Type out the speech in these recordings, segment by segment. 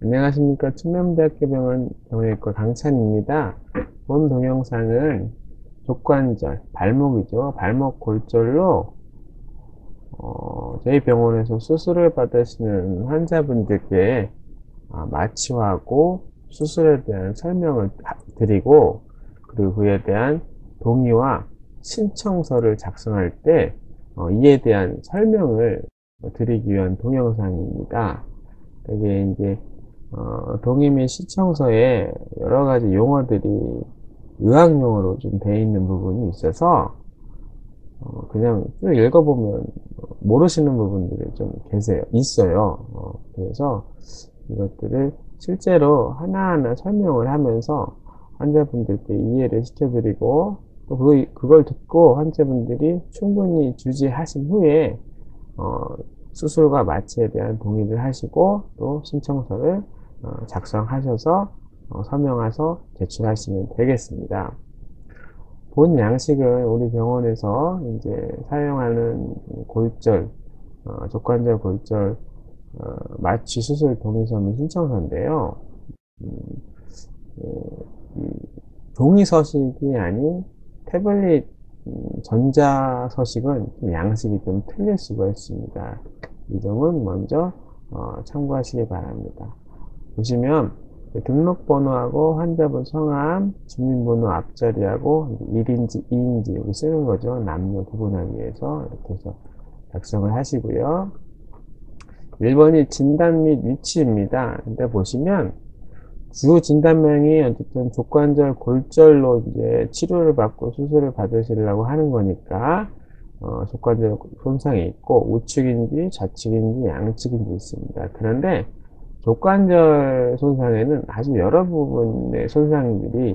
안녕하십니까. 충남대학교 병원 정형외과 강찬입니다. 본 동영상은 족관절, 발목이죠. 발목 골절로 저희 병원에서 수술을 받으시는 환자분들께 마취하고 수술에 대한 설명을 드리고, 그리고 그에 대한 동의와 신청서를 작성할 때 이에 대한 설명을 드리기 위한 동영상입니다. 이게 이제 동의 및 시청서에 여러 가지 용어들이 의학용어로 좀 되어 있는 부분이 있어서 그냥 쭉 읽어보면 모르시는 부분들이 좀 있어요. 그래서 이것들을 실제로 하나하나 설명을 하면서 환자분들께 이해를 시켜드리고, 또 그걸 듣고 환자분들이 충분히 주지하신 후에 수술과 마취에 대한 동의를 하시고, 또 신청서를 작성하셔서 서명해서 제출하시면 되겠습니다. 본 양식은 우리 병원에서 이제 사용하는 골절, 족관절 골절 마취 수술 동의서 및 신청서인데요. 음, 종이 서식이 아닌 태블릿 전자 서식은 양식이 좀 틀릴 수가 있습니다. 이 점은 먼저 참고하시기 바랍니다. 보시면 등록번호하고 환자분 성함, 주민번호 앞자리하고 1인지 2인지 여기 쓰는 거죠. 남녀 구분하기 위해서 이렇게 해서 작성을 하시고요. 1번이 진단 및 위치입니다. 근데 보시면 주 진단명이 어쨌든 족관절 골절로 이제 치료를 받고 수술을 받으시려고 하는 거니까 족관절 손상이 있고 우측인지 좌측인지 양측인지 있습니다. 그런데 족관절 손상에는 아주 여러 부분의 손상들이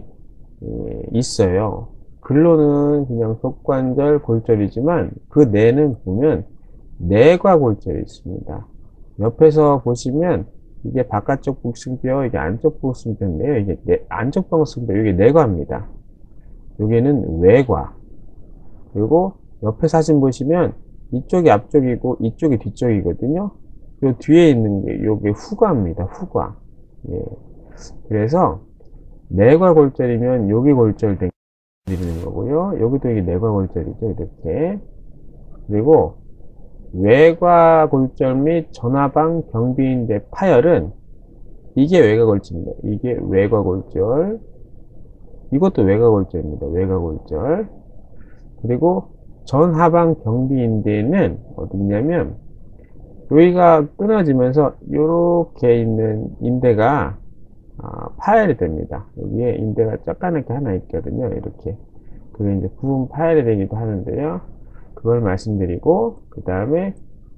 있어요. 글로는 그냥 족관절 골절이지만 그 내는 보면 내과 골절이 있습니다. 옆에서 보시면 이게 바깥쪽 복숭뼈, 이게 안쪽 복숭뼈인데요. 이게 안쪽 복숭뼈, 이게 내과입니다. 여기는 외과. 그리고 옆에 사진 보시면 이쪽이 앞쪽이고 이쪽이 뒤쪽이거든요. 그리고 뒤에 있는 게 요게 후과입니다. 후과. 예. 그래서 내과 골절이면 여기 골절된 드리는 거고요. 여기도 이게 내과 골절이죠. 이렇게. 그리고 외과 골절 및 전화방 경비인대 파열은 이게 외과 골절입니다. 이게 외과 골절. 이것도 외과 골절입니다. 외과 골절. 그리고 전하방 경비인대는 어디 있냐면 여기가 끊어지면서 이렇게 있는 인대가 파열이 됩니다. 여기에 인대가 쩍가맣게 하나 있거든요. 이렇게. 그게 이제 부분 파열이 되기도 하는데요. 그걸 말씀드리고, 그 다음에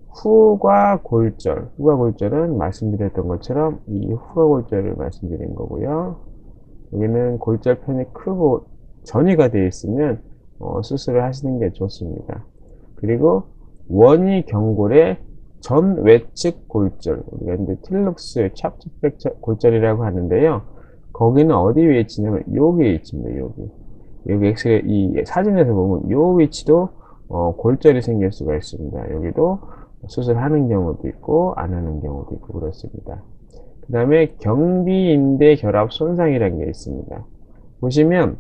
후과 골절. 후과 골절은 말씀드렸던 것처럼 이 후과 골절을 말씀드린 거고요. 여기는 골절편이 크고 전이가 되어 있으면 수술을 하시는 게 좋습니다. 그리고 원위 경골의 전 외측 골절, 우리가 이제 틸룩스 찹츠백 골절이라고 하는데요. 거기는 어디 위치냐면 여기 위치입니다. 여기 엑스레이 이 사진에서 보면 요 위치도 골절이 생길 수가 있습니다. 여기도 수술하는 경우도 있고 안 하는 경우도 있고 그렇습니다. 그 다음에 경비인대 결합 손상이라는 게 있습니다. 보시면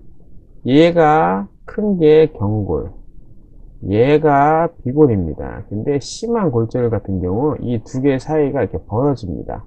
얘가 큰 게 경골, 얘가 비골입니다. 근데 심한 골절 같은 경우 이 두 개 사이가 이렇게 벌어집니다.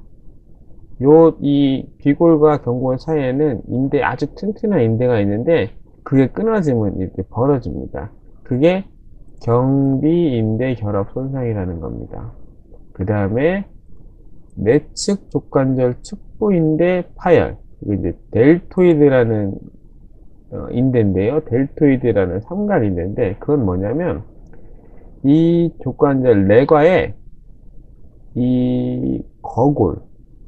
이 비골과 경골 사이에는 아주 튼튼한 인대가 있는데 그게 끊어지면 이렇게 벌어집니다. 그게 경비인대 결합 손상이라는 겁니다. 그 다음에 내측 족관절 측부인대 파열. 이게 이제 델토이드라는 인대인데요. 델토이드라는 삼각인대인데 그건 뭐냐면 이 족관절 내과에 이 거골을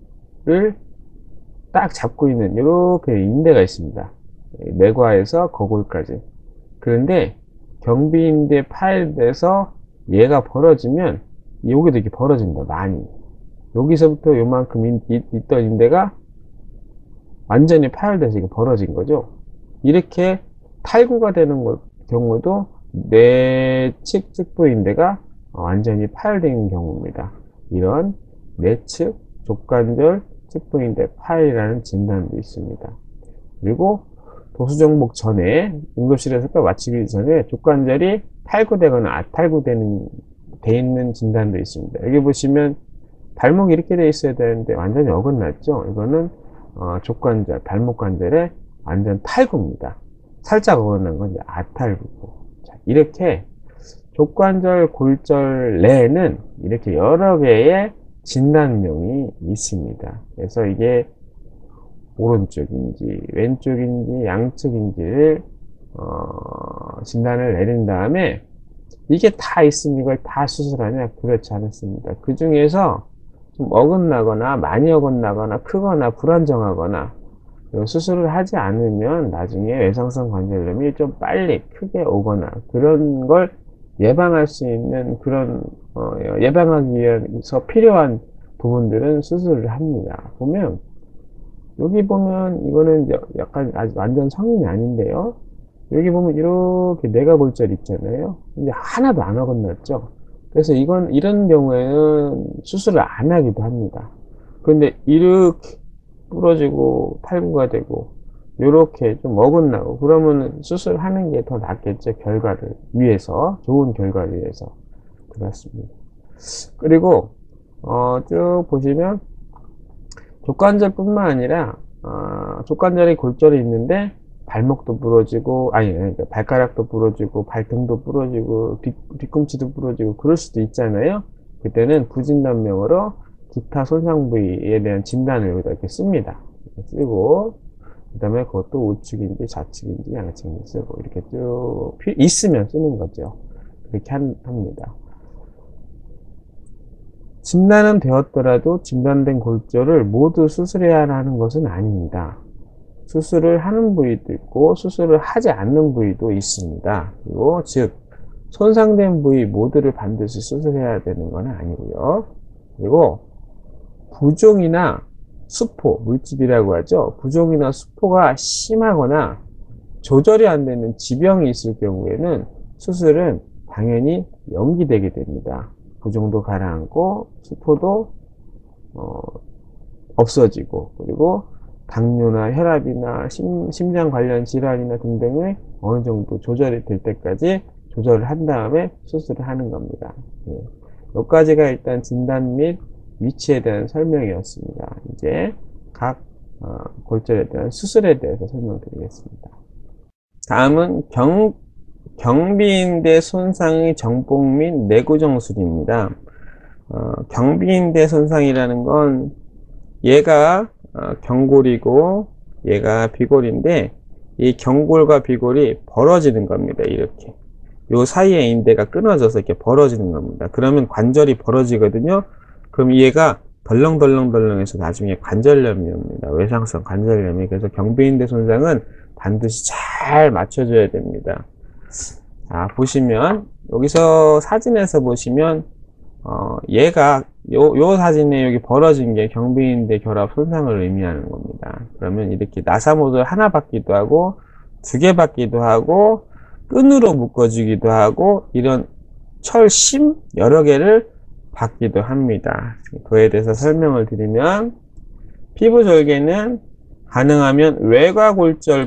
딱 잡고 있는 이렇게 인대가 있습니다. 내과에서 거골까지. 그런데 경비인대 파열돼서 얘가 벌어지면 여기도 이렇게 벌어집니다. 많이. 여기서부터 요만큼 있던 인대가 완전히 파열돼서 이게 벌어진 거죠. 이렇게 탈구가 되는 경우도 내측 측부인대가 완전히 파열된 경우입니다. 이런 내측 족관절 측부인대 파열이라는 진단도 있습니다. 그리고 도수정복 전에 응급실에서 마치기 전에 족관절이 탈구되거나 아탈구되는 돼 있는 진단도 있습니다. 여기 보시면 발목이 이렇게 돼 있어야 되는데 완전히 어긋났죠. 이거는 족관절, 발목 관절의 완전 탈구입니다. 살짝 어긋난 건 이제 아탈구고. 자, 이렇게 족관절, 골절 내에는 이렇게 여러 개의 진단명이 있습니다. 그래서 이게 오른쪽인지 왼쪽인지 양쪽인지를 진단을 내린 다음에 이게 다 있으면 이걸 다 수술하냐? 그렇지 않습니다. 그 중에서 좀 어긋나거나 많이 어긋나거나 크거나 불안정하거나 수술을 하지 않으면 나중에 외상성 관절염이 좀 빨리 크게 오거나 그런 걸 예방할 수 있는 그런 예방하기 위해서 필요한 부분들은 수술을 합니다. 보면 여기 보면 이거는 약간 아직 완전 성인이 아닌데요. 여기 보면 이렇게 내과골절 있잖아요. 근데 하나도 안 어긋났죠. 그래서 이런 경우에는 수술을 안 하기도 합니다. 그런데 이렇게 부러지고 탈구가 되고 이렇게 좀 어긋나고 그러면 수술하는 게 더 낫겠죠. 결과를 위해서, 좋은 결과를 위해서. 그렇습니다. 그리고 쭉 보시면 족관절뿐만 아니라 족관절에 골절이 있는데 발목도 부러지고 발가락도 부러지고 발등도 부러지고 뒤꿈치도 부러지고 그럴 수도 있잖아요. 그때는 부진단명으로 기타 손상 부위에 대한 진단을 여기다 이렇게 씁니다. 이렇게 쓰고 그 다음에 그것도 우측인지 좌측인지 양측인지 쓰고 이렇게 쭉 있으면 쓰는 거죠. 그렇게 합니다. 진단은 되었더라도 진단된 골절을 모두 수술해야 하는 것은 아닙니다. 수술을 하는 부위도 있고 수술을 하지 않는 부위도 있습니다. 그리고 즉 손상된 부위 모두를 반드시 수술해야 되는 건 아니고요. 그리고 부종이나 수포, 물집이라고 하죠. 부종이나 수포가 심하거나 조절이 안 되는 지병이 있을 경우에는 수술은 당연히 연기되게 됩니다. 부종도 가라앉고 수포도 없어지고 그리고 당뇨나 혈압이나 심장 관련 질환이나 등등의 어느 정도 조절이 될 때까지 조절을 한 다음에 수술을 하는 겁니다. 여기까지가 일단 진단 및 위치에 대한 설명이었습니다. 이제 각 골절에 대한 수술에 대해서 설명드리겠습니다. 다음은 경비인대 손상의 정복 및 내구정술입니다. 경비인대 손상이라는 건 얘가 경골이고 얘가 비골인데 이 경골과 비골이 벌어지는 겁니다. 이렇게 요 사이에 인대가 끊어져서 이렇게 벌어지는 겁니다. 그러면 관절이 벌어지거든요. 그럼 얘가 덜렁덜렁덜렁해서 나중에 관절염이 옵니다. 외상성 관절염이. 그래서 경비인대 손상은 반드시 잘 맞춰줘야 됩니다. 자, 보시면 여기서 사진에서 보시면 얘가 요 사진에 여기 벌어진 게 경비인대 결합 손상을 의미하는 겁니다. 그러면 이렇게 나사못을 하나 받기도 하고 두 개 받기도 하고 끈으로 묶어주기도 하고 이런 철심 여러 개를 받기도 합니다. 그에 대해서 설명을 드리면 피부절개는 가능하면 외과골절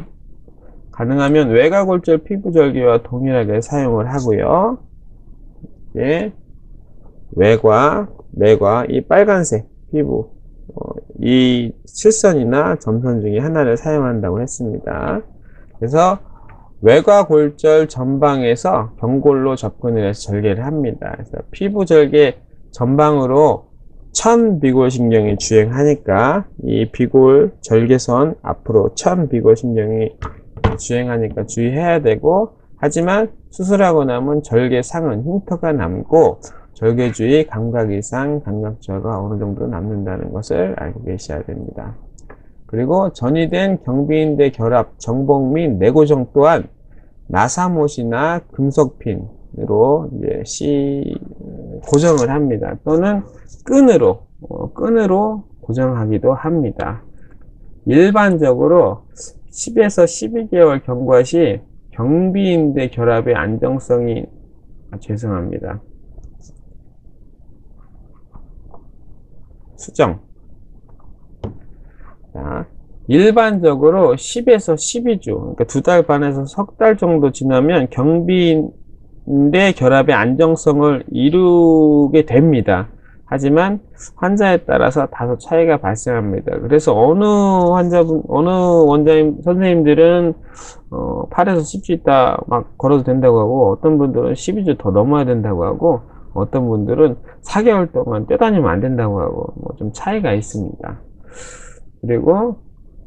피부절개와 동일하게 사용을 하고요. 예, 외과, 내과, 이 빨간색 피부, 이 실선이나 점선 중에 하나를 사용한다고 했습니다. 그래서 외과골절 전방에서 경골로 접근을 해서 절개를 합니다. 그래서 피부절개 전방으로 천비골신경이 주행하니까 이 비골 절개선 앞으로 천비골신경이 주행하니까 주의해야 되고, 하지만 수술하고 나면 절개상은 흉터가 남고 절개 주위 감각 이상, 감각저하가 어느 정도 남는다는 것을 알고 계셔야 됩니다. 그리고 전이된 경비인대 결합, 정복 및 내고정 또한 나사못이나 금속핀으로 이제 고정을 합니다. 또는 끈으로 고정하기도 합니다. 일반적으로 10에서 12개월 경과 시 경비인대 결합의 안정성이 죄송합니다. 수정 있습니다. 일반적으로 10에서 12주, 그러니까 2달 반에서 석 달 정도 지나면 경비인대 결합의 안정성을 이루게 됩니다. 하지만 환자에 따라서 다소 차이가 발생합니다. 그래서 어느 원장님, 선생님들은 8에서 10주 있다 막 걸어도 된다고 하고, 어떤 분들은 12주 더 넘어야 된다고 하고, 어떤 분들은 4개월 동안 뛰어다니면 안 된다고 하고, 좀 차이가 있습니다. 그리고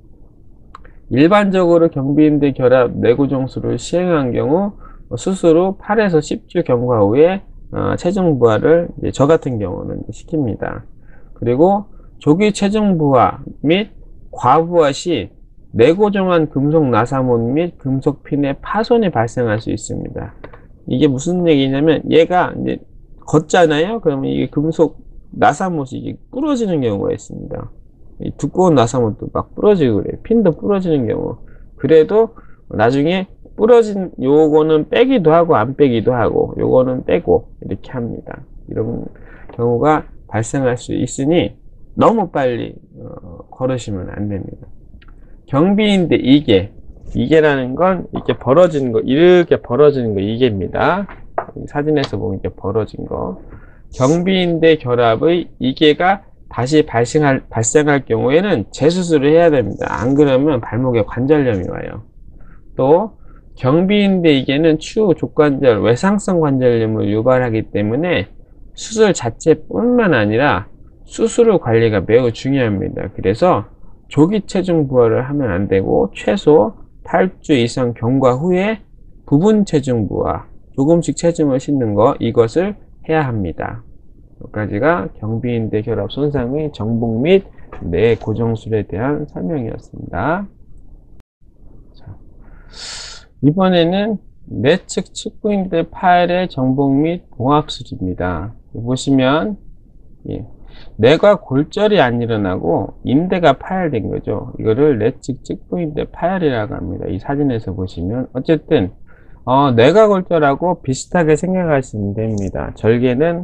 일반적으로 경비인대 결합 뇌고정술을 시행한 경우 수술 후 8에서 10주 경과 후에 체중 부하를 저 같은 경우는 시킵니다. 그리고 조기 체중 부하 및 과부하 시 뇌고정한 금속 나사몬 및 금속 핀의 파손이 발생할 수 있습니다. 이게 무슨 얘기냐면, 얘가 이제 걷잖아요. 그러면 이게 금속 나사못이 이게 부러지는 경우가 있습니다. 이 두꺼운 나사못도 막 부러지고 그래요. 핀도 부러지는 경우. 그래도 나중에 부러진 요거는 빼기도 하고 안 빼기도 하고, 요거는 빼고 이렇게 합니다. 이런 경우가 발생할 수 있으니 너무 빨리 걸으시면 안 됩니다. 경비인대 이계라는 건 이렇게 벌어지는 거, 이렇게 벌어지는 거 이계입니다. 사진에서 보면 이렇게 벌어진 거. 경비인대 결합의 이계가 다시 발생할 경우에는 재수술을 해야 됩니다. 안 그러면 발목에 관절염이 와요. 또 경비인대 이계는 추후 족관절 외상성 관절염을 유발하기 때문에 수술 자체뿐만 아니라 수술 후 관리가 매우 중요합니다. 그래서 조기 체중 부하를 하면 안 되고, 최소 8주 이상 경과 후에 부분 체중 부하, 조금씩 체중을 싣는 거, 이것을 해야 합니다. 여기까지가 경비인대 결합 손상의 정복 및 뇌고정술에 대한 설명이었습니다. 자, 이번에는 내측 측부인대 파열의 정복 및 봉합술입니다. 보시면 뇌가 골절이 안 일어나고 인대가 파열된 거죠. 이거를 내측 측부인대 파열이라고 합니다. 이 사진에서 보시면 어쨌든 뇌가 골절하고 비슷하게 생각하시면 됩니다. 절개는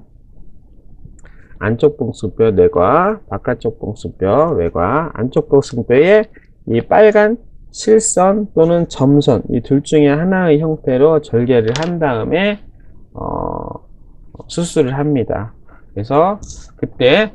안쪽 봉수뼈 뇌과, 바깥쪽 봉수뼈 외과, 안쪽 봉수뼈에 이 빨간 실선 또는 점선, 이 둘 중에 하나의 형태로 절개를 한 다음에 수술을 합니다. 그래서 그때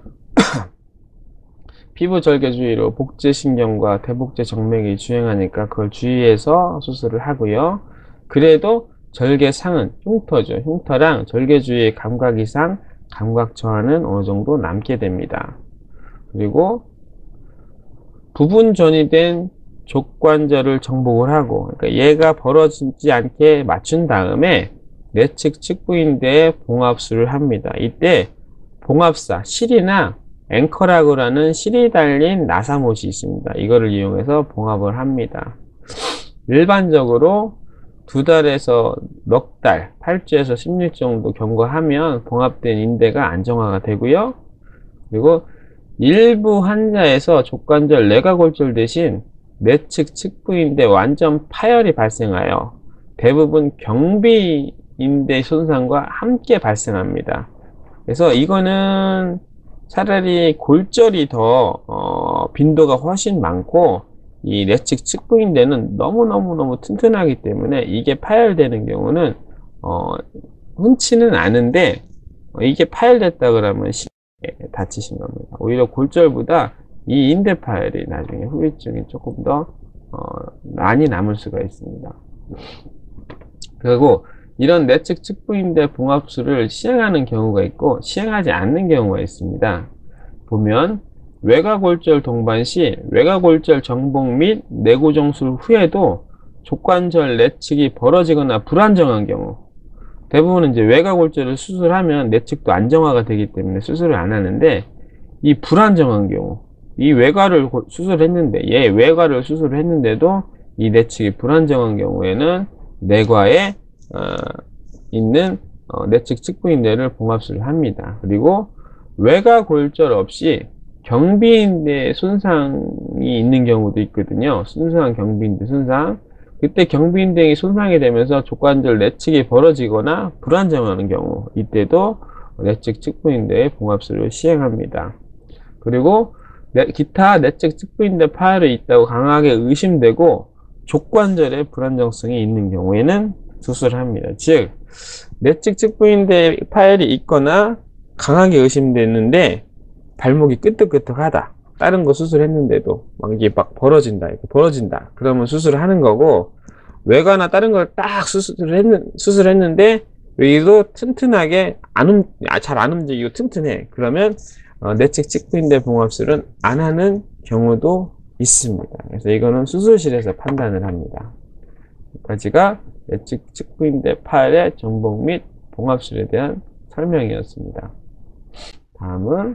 피부 절개 주위로 복제신경과 대복제 정맥이 주행하니까 그걸 주의해서 수술을 하고요. 그래도 절개상은 흉터죠. 흉터랑 절개 주위의 감각 이상, 감각 저하는 어느 정도 남게 됩니다. 그리고 부분 전이된 족관절을 정복을 하고, 그러니까 얘가 벌어지지 않게 맞춘 다음에 내측 측부인대에 봉합술을 합니다. 이때 봉합사, 실이나 앵커라그라는 실이 달린 나사못이 있습니다. 이거를 이용해서 봉합을 합니다. 일반적으로 2달에서 넉 달, 8주에서 16주 정도 경과하면 봉합된 인대가 안정화가 되고요. 그리고 일부 환자에서 족관절 내과골절 대신 내측 측부인대 완전 파열이 발생하여 대부분 경비인대 손상과 함께 발생합니다. 그래서 이거는 차라리 골절이 더 빈도가 훨씬 많고, 이 내측 측부인대는 너무너무 튼튼하기 때문에 이게 파열되는 경우는 흔치는 않은데, 이게 파열됐다 그러면 심하게 다치신 겁니다. 오히려 골절보다 이 인대 파열이 나중에 후유증이 조금 더 많이 남을 수가 있습니다. 그리고 이런 내측 측부인대 봉합술을 시행하는 경우가 있고 시행하지 않는 경우가 있습니다. 보면 외과골절 동반 시 외과골절 정복 및 뇌고정술 후에도 족관절 내측이 벌어지거나 불안정한 경우, 대부분은 이제 외과골절을 수술하면 내측도 안정화가 되기 때문에 수술을 안 하는데, 이 불안정한 경우, 이 외과를 수술했는데, 외과를 수술했는데도 이 내측이 불안정한 경우에는 내과에 있는 내측 측부인대를 봉합술을 합니다. 그리고 외과골절 없이 경비인대 손상이 있는 경우도 있거든요. 순수한 경비인대 손상. 그때 경비인대이 손상이 되면서 족관절 내측이 벌어지거나 불안정하는 경우, 이때도 내측 측부인대의 봉합술을 시행합니다. 그리고 기타 내적 측부인대 파열이 있다고 강하게 의심되고 족관절에 불안정성이 있는 경우에는 수술합니다. 즉, 내측 측부인대 파열이 있거나 강하게 의심되는데 발목이 끄덕끄덕하다. 다른 거 수술했는데도 막 이게 막 벌어진다. 그러면 수술을 하는 거고, 외과나 다른 걸 딱 수술했는데 여기도 튼튼하게 잘 안 움직이고 튼튼해. 그러면 내측 측부인대 봉합술은 안 하는 경우도 있습니다. 그래서 이거는 수술실에서 판단을 합니다. 여기까지가 내측 측부인대 파열의 정복 및 봉합술에 대한 설명이었습니다. 다음은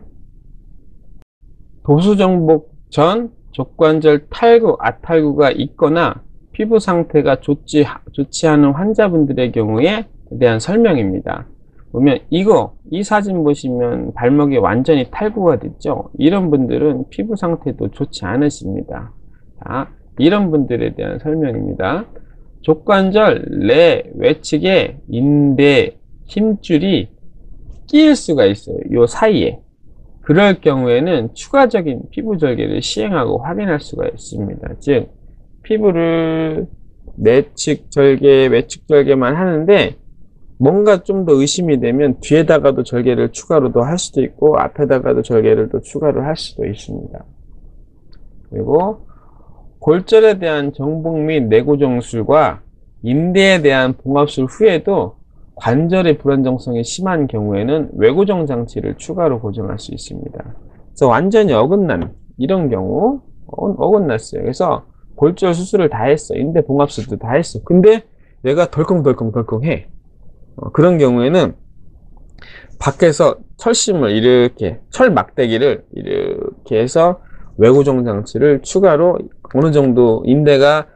도수정복 전 족관절 탈구, 아탈구가 있거나 피부 상태가 좋지 않은 환자분들의 경우에 대한 설명입니다. 보면 이 사진 보시면 발목이 완전히 탈구가 됐죠. 이런 분들은 피부 상태도 좋지 않으십니다. 자, 이런 분들에 대한 설명입니다. 족관절 내 외측에 인대, 힘줄이 끼일 수가 있어요. 요 사이에. 그럴 경우에는 추가적인 피부 절개를 시행하고 확인할 수가 있습니다. 즉, 피부를 내측 절개, 외측 절개만 하는데 뭔가 좀 더 의심이 되면 뒤에다가도 절개를 추가로 더 할 수도 있고 앞에다가도 절개를 또 추가로 할 수도 있습니다. 그리고 골절에 대한 정복 및 내고정술과 인대에 대한 봉합술 후에도 관절의 불안정성이 심한 경우에는 외고정 장치를 추가로 고정할 수 있습니다. 그래서 완전히 어긋난 이런 경우 어긋났어요. 그래서 골절 수술을 다 했어. 인대 봉합술도 다 했어. 근데 얘가 덜컹덜컹해. 그런 경우에는 밖에서 철심을 이렇게 철막대기를 이렇게 해서 외고정 장치를 추가로 어느 정도 인대가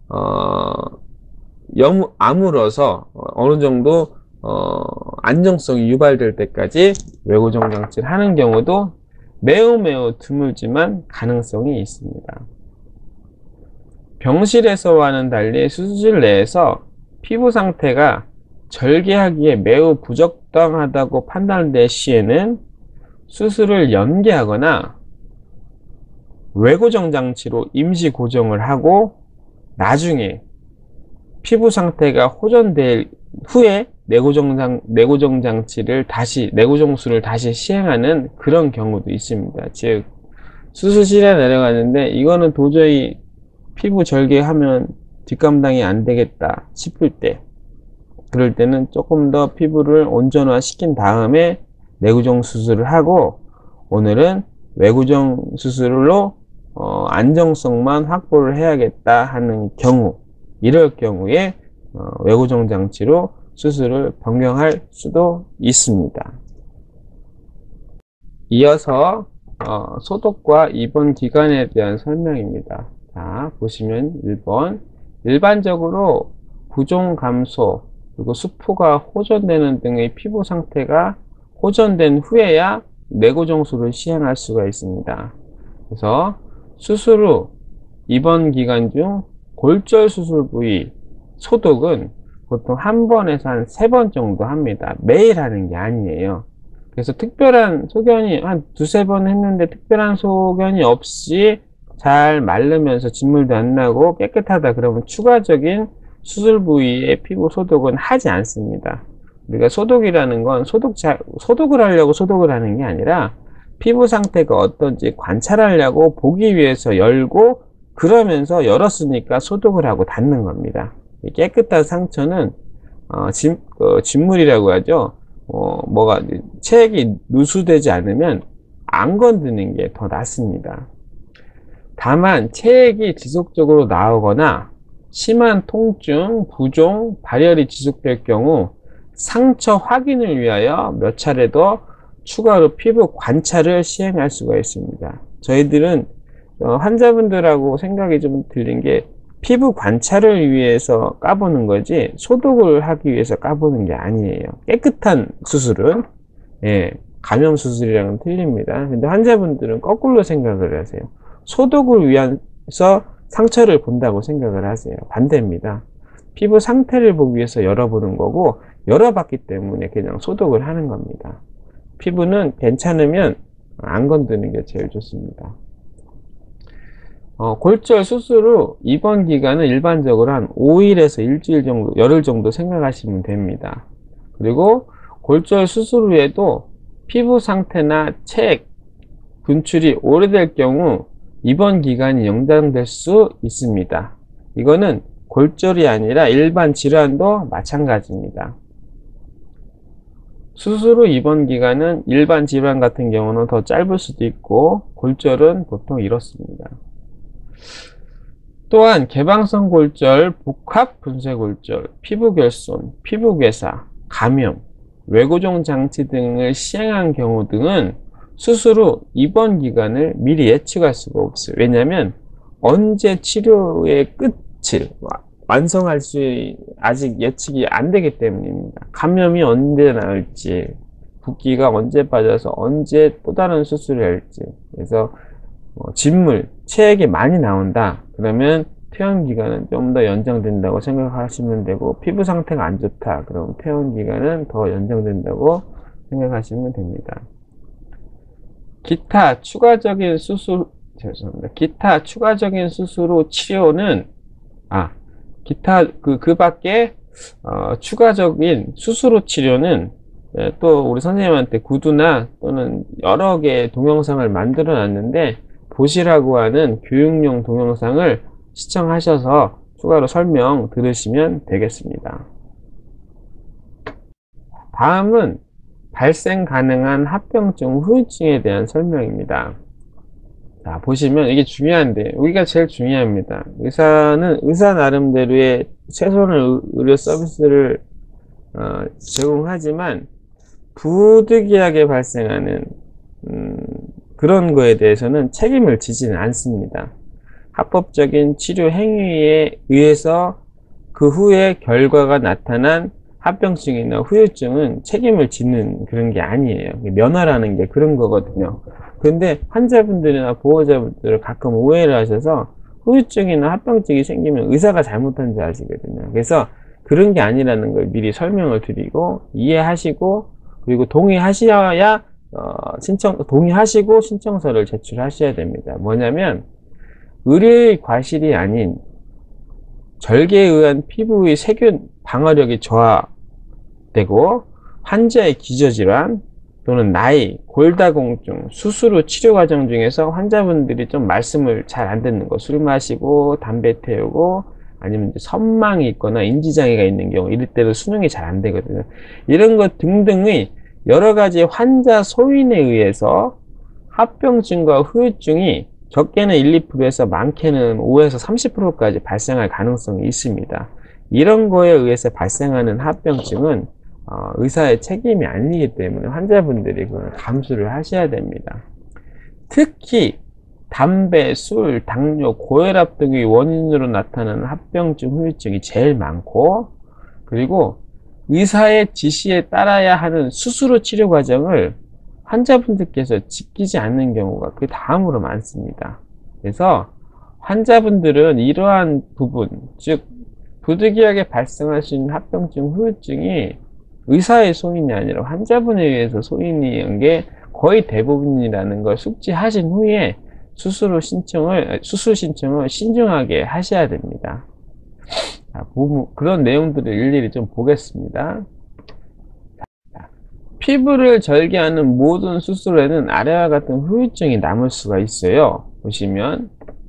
아물어서 어느 정도 안정성이 유발될 때까지 외고정 장치를 하는 경우도 매우 드물지만 가능성이 있습니다. 병실에서와는 달리 수술실 내에서 피부 상태가 절개하기에 매우 부적당하다고 판단될 시에는 수술을 연기하거나 외고정 장치로 임시 고정을 하고 나중에 피부 상태가 호전될 후에 내고정 장치를 내고정술을 다시 시행하는 그런 경우도 있습니다. 즉, 수술실에 내려가는데 이거는 도저히 피부 절개하면 뒷감당이 안 되겠다 싶을 때, 그럴 때는 조금 더 피부를 온전화 시킨 다음에 내고정 수술을 하고, 오늘은 외고정 수술로 안정성만 확보를 해야겠다 하는 경우, 이럴 경우에 외고정 장치로 수술을 변경할 수도 있습니다. 이어서 소독과 입원 기간에 대한 설명입니다. 자, 보시면 1번 일반적으로 부종 감소 그리고 수포가 호전되는 등의 피부 상태가 호전된 후에야 내고정술을 시행할 수가 있습니다. 그래서 수술 후 입원 기간 중 골절 수술 부위 소독은 보통 한 번에서 한 3번 정도 합니다. 매일 하는 게 아니에요. 그래서 특별한 소견이 한 2-3번 했는데 특별한 소견이 없이 잘 마르면서 진물도 안 나고 깨끗하다 그러면 추가적인 수술 부위의 피부 소독은 하지 않습니다. 우리가 소독이라는 건 소독을 하려고 소독을 하는 게 아니라 피부 상태가 어떤지 관찰하려고 보기 위해서 열고, 그러면서 열었으니까 소독을 하고 닫는 겁니다. 깨끗한 상처는 진물이라고 하죠. 체액이 누수되지 않으면 안 건드는 게 더 낫습니다. 다만 체액이 지속적으로 나오거나 심한 통증, 부종, 발열이 지속될 경우 상처 확인을 위하여 몇 차례 더 추가로 피부 관찰을 시행할 수가 있습니다. 저희들은 환자분들하고 생각이 좀 들린 게 피부 관찰을 위해서 까보는 거지 소독을 하기 위해서 까보는 게 아니에요. 깨끗한 수술은 감염 수술이랑은 틀립니다. 근데 환자분들은 거꾸로 생각을 하세요. 소독을 위해서 상처를 본다고 생각을 하세요. 반대입니다. 피부 상태를 보기 위해서 열어보는 거고, 열어봤기 때문에 그냥 소독을 하는 겁니다. 피부는 괜찮으면 안 건드는 게 제일 좋습니다. 골절 수술 후 입원 기간은 일반적으로 한 5일에서 일주일 정도, 열흘 정도 생각하시면 됩니다. 그리고 골절 수술 후에도 피부 상태나 체액 분출이 오래될 경우 입원 기간이 연장될 수 있습니다. 이거는 골절이 아니라 일반 질환도 마찬가지입니다. 수술 후 입원 기간은 일반 질환 같은 경우는 더 짧을 수도 있고 골절은 보통 이렇습니다. 또한 개방성 골절, 복합 분쇄골절, 피부결손, 피부괴사, 감염, 외고종 장치 등을 시행한 경우 등은 수술 후 입원 기간을 미리 예측할 수가 없어요. 왜냐하면 언제 치료의 끝을 완성할 수 아직 예측이 안 되기 때문입니다. 감염이 언제 나올지, 붓기가 언제 빠져서 언제 또 다른 수술을 할지. 그래서 진물, 체액이 많이 나온다. 그러면 퇴원 기간은 좀 더 연장된다고 생각하시면 되고, 피부 상태가 안 좋다. 그럼 퇴원 기간은 더 연장된다고 생각하시면 됩니다. 기타 추가적인 수술, 죄송합니다. 기타 추가적인 수술 후 치료는, 기타, 그 밖에, 추가적인 수술 후 치료는, 또 우리 선생님한테 구두나 또는 여러 개의 동영상을 만들어 놨는데, 보시라고 하는 교육용 동영상을 시청하셔서 추가로 설명 들으시면 되겠습니다. 다음은 발생 가능한 합병증 후유증에 대한 설명입니다. 자, 보시면 이게 중요한데, 여기가 제일 중요합니다. 의사는 의사 나름대로의 최선의 의료 서비스를 제공하지만 부득이하게 발생하는 그런 거에 대해서는 책임을 지지는 않습니다. 합법적인 치료 행위에 의해서 그 후에 결과가 나타난 합병증이나 후유증은 책임을 지는 그런 게 아니에요. 면허라는 게 그런 거거든요. 근데 환자분들이나 보호자분들을 가끔 오해를 하셔서 후유증이나 합병증이 생기면 의사가 잘못한 줄 아시거든요. 그래서 그런 게 아니라는 걸 미리 설명을 드리고 이해하시고, 그리고 동의하셔야 동의하시고 신청서를 제출하셔야 됩니다. 뭐냐면 의료의 과실이 아닌 절개에 의한 피부의 세균 방어력이 저하되고 환자의 기저질환 또는 나이, 골다공증, 수술 후 치료 과정 중에서 환자분들이 좀 말씀을 잘 안 듣는 거, 술 마시고 담배 태우고 아니면 이제 선망이 있거나 인지장애가 있는 경우, 이럴 때도 수능이 잘 안 되거든요. 이런 것 등등의 여러 가지 환자 소인에 의해서 합병증과 후유증이 적게는 1~2%에서 많게는 5에서 30%까지 발생할 가능성이 있습니다. 이런 거에 의해서 발생하는 합병증은 의사의 책임이 아니기 때문에 환자분들이 그걸 감수를 하셔야 됩니다. 특히 담배, 술, 당뇨, 고혈압 등의 원인으로 나타나는 합병증, 후유증이 제일 많고, 그리고 의사의 지시에 따라야 하는 수술 후 치료 과정을 환자분들께서 지키지 않는 경우가 그 다음으로 많습니다. 그래서 환자분들은 이러한 부분, 즉 부득이하게 발생할 수 있는 합병증, 후유증이 의사의 소인이 아니라 환자분에 의해서 소인이 한 게 거의 대부분이라는 걸 숙지하신 후에 수술 신청을 신중하게 하셔야 됩니다. 자, 그런 내용들을 일일이 좀 보겠습니다. 피부를 절개하는 모든 수술에는 아래와 같은 후유증이 남을 수가 있어요. 보시면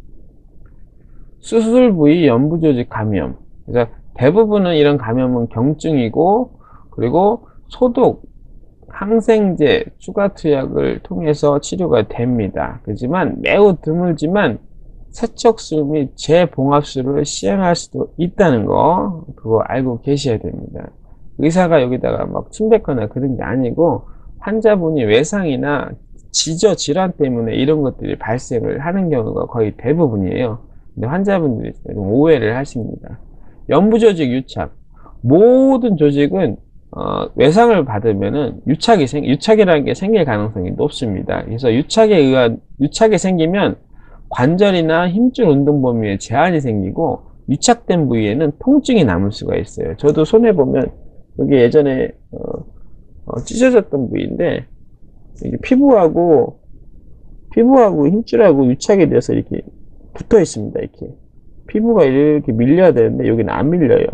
수술 부위 연부조직 감염. 그래서 대부분은 이런 감염은 경증이고, 그리고 소독, 항생제, 추가 투약을 통해서 치료가 됩니다. 그렇지만 매우 드물지만 세척술 및 재봉합술을 시행할 수도 있다는 거, 그거 알고 계셔야 됩니다. 의사가 여기다가 막 침뱉거나 그런 게 아니고 환자분이 외상이나 지저 질환 때문에 이런 것들이 발생을 하는 경우가 거의 대부분이에요. 근데 환자분들이 좀 오해를 하십니다. 연부조직 유착. 모든 조직은 외상을 받으면은 유착이라는 게 생길 가능성이 높습니다. 그래서 유착이 생기면 관절이나 힘줄 운동 범위에 제한이 생기고 유착된 부위에는 통증이 남을 수가 있어요. 저도 손에 보면 여기 예전에 찢어졌던 부위인데 이게 피부하고 힘줄하고 유착이 돼서 이렇게 붙어 있습니다. 이렇게 피부가 이렇게 밀려야 되는데 여기는 안 밀려요.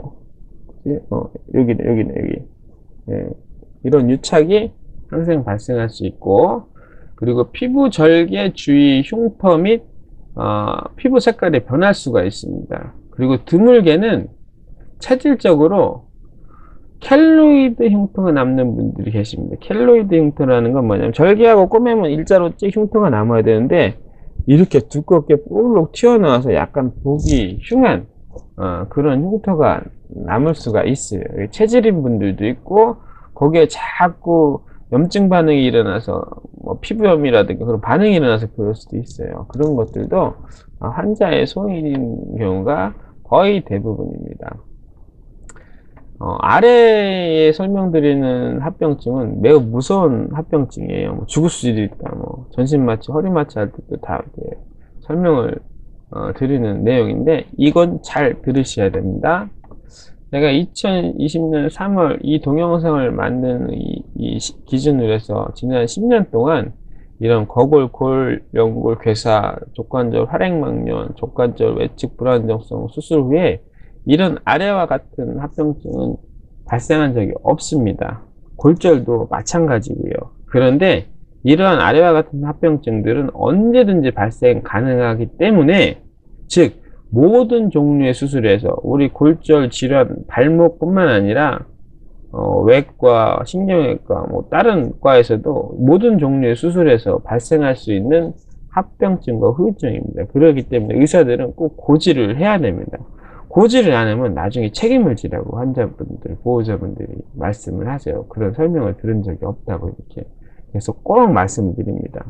여기. 예, 이런 유착이 항상 발생할 수 있고, 그리고 피부 절개 주위 흉터 및 피부 색깔이 변할 수가 있습니다. 그리고 드물게는 체질적으로 켈로이드 흉터가 남는 분들이 계십니다. 켈로이드 흉터라는 건 뭐냐면, 절개하고 꼬매면 일자로 찍 흉터가 남아야 되는데 이렇게 두껍게 볼록 튀어나와서 약간 보기 흉한 그런 흉터가 남을 수가 있어요. 체질인 분들도 있고, 거기에 자꾸 염증 반응이 일어나서 뭐 피부염이라든가 그런 반응이 일어나서 그럴 수도 있어요. 그런 것들도 환자의 소인인 경우가 거의 대부분입니다. 아래에 설명드리는 합병증은 매우 무서운 합병증이에요. 뭐 죽을 수도 있다, 뭐 전신마취, 허리마취 할 때도 다 설명을 드리는 내용인데, 이건 잘 들으셔야 됩니다. 제가 2020년 3월 이 동영상을 만든 이 기준으로 해서 지난 10년 동안 이런 거골, 골, 연골, 괴사, 족관절 활액막염, 족관절 외측 불안정성 수술 후에 이런 아래와 같은 합병증은 발생한 적이 없습니다. 골절도 마찬가지고요. 그런데 이러한 아래와 같은 합병증들은 언제든지 발생 가능하기 때문에, 즉 모든 종류의 수술에서 우리 골절 질환 발목뿐만 아니라 외과, 신경외과, 뭐 다른 과에서도 모든 종류의 수술에서 발생할 수 있는 합병증과 후유증입니다. 그렇기 때문에 의사들은 꼭 고지를 해야 됩니다. 고지를 안 하면 나중에 책임을 지라고 환자분들, 보호자분들이 말씀을 하세요. 그런 설명을 들은 적이 없다고 이렇게. 그래서 꼭 말씀을 드립니다.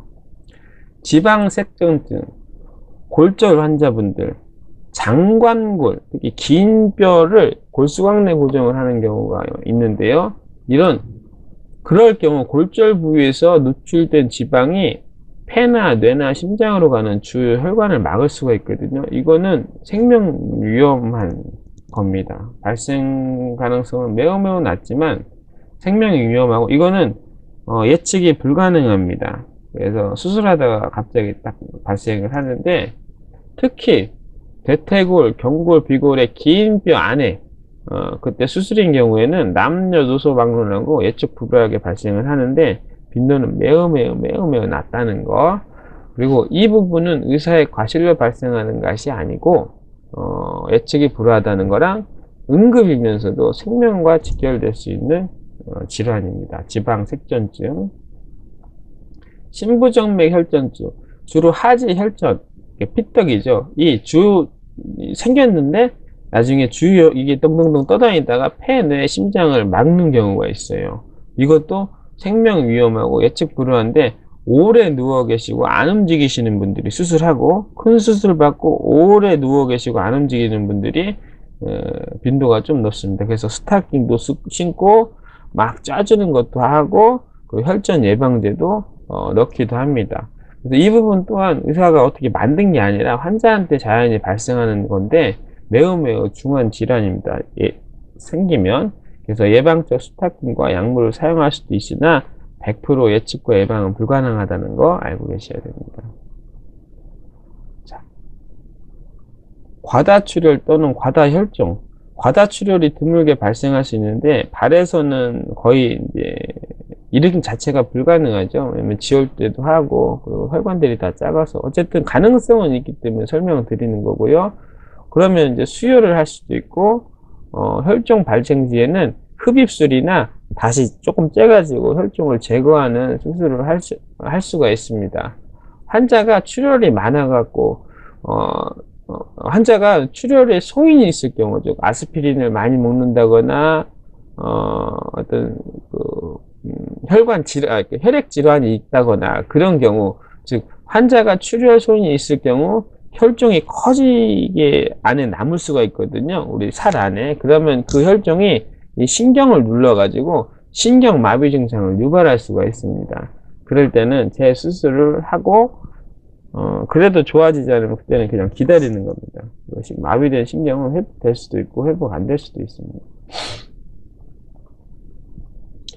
지방색전증, 골절 환자분들, 장관골, 특히 긴 뼈를 골수광내 고정을 하는 경우가 있는데요. 그럴 경우 골절 부위에서 누출된 지방이 폐나 뇌나 심장으로 가는 주요 혈관을 막을 수가 있거든요. 이거는 생명 위험한 겁니다. 발생 가능성은 매우 낮지만 생명이 위험하고, 이거는 예측이 불가능합니다. 그래서 수술하다가 갑자기 딱 발생을 하는데, 특히 대퇴골, 경골, 비골의 긴 뼈 안에 그때 수술인 경우에는 남녀노소 막론하고 예측 불가하게 발생을 하는데, 빈도는 매우 낮다는 거. 그리고 이 부분은 의사의 과실로 발생하는 것이 아니고 예측이 불허하다는 거랑 응급이면서도 생명과 직결될 수 있는 질환입니다. 지방색전증. 심부정맥 혈전증, 주로 하지 혈전, 피떡이죠. 생겼는데 나중에 이게 덩덩덩 떠다니다가 폐, 뇌, 심장을 막는 경우가 있어요. 이것도 생명 위험하고 예측 불허한데, 오래 누워 계시고 안 움직이시는 분들이 수술하고, 큰 수술 받고 오래 누워 계시고 안 움직이는 분들이 빈도가 좀 높습니다. 그래서 스타킹도 신고 막 짜주는 것도 하고, 그리고 혈전 예방제도 넣기도 합니다. 그래서 이 부분 또한 의사가 어떻게 만든 게 아니라 환자한테 자연히 발생하는 건데 매우 중요한 질환입니다. 생기면. 그래서 예방적 스타킹과 약물을 사용할 수도 있으나 100% 예측과 예방은 불가능하다는 거 알고 계셔야 됩니다. 자, 과다출혈 또는 과다혈종. 과다출혈이 드물게 발생할 수 있는데 발에서는 거의 이제 일으킴 자체가 불가능하죠. 왜냐면 지올 때도 하고, 그리고 혈관들이 다 작아서 어쨌든 가능성은 있기 때문에 설명을 드리는 거고요. 그러면 이제 수혈을 할 수도 있고, 혈종 발생 뒤에는 흡입술이나 다시 조금 째가지고 혈종을 제거하는 수술을 할 수가 있습니다. 환자가 출혈이 많아갖고, 환자가 출혈에 소인이 있을 경우, 즉, 아스피린을 많이 먹는다거나, 혈관 질환, 혈액 질환이 있다거나 그런 경우, 즉, 환자가 출혈 소인이 있을 경우, 혈종이 커지게 안에 남을 수가 있거든요. 우리 살 안에. 그러면 그 혈종이 이 신경을 눌러가지고 신경마비 증상을 유발할 수가 있습니다. 그럴 때는 재수술을 하고, 그래도 좋아지지 않으면 그때는 그냥 기다리는 겁니다. 마비된 신경은 회복될 수도 있고 회복 안 될 수도 있습니다.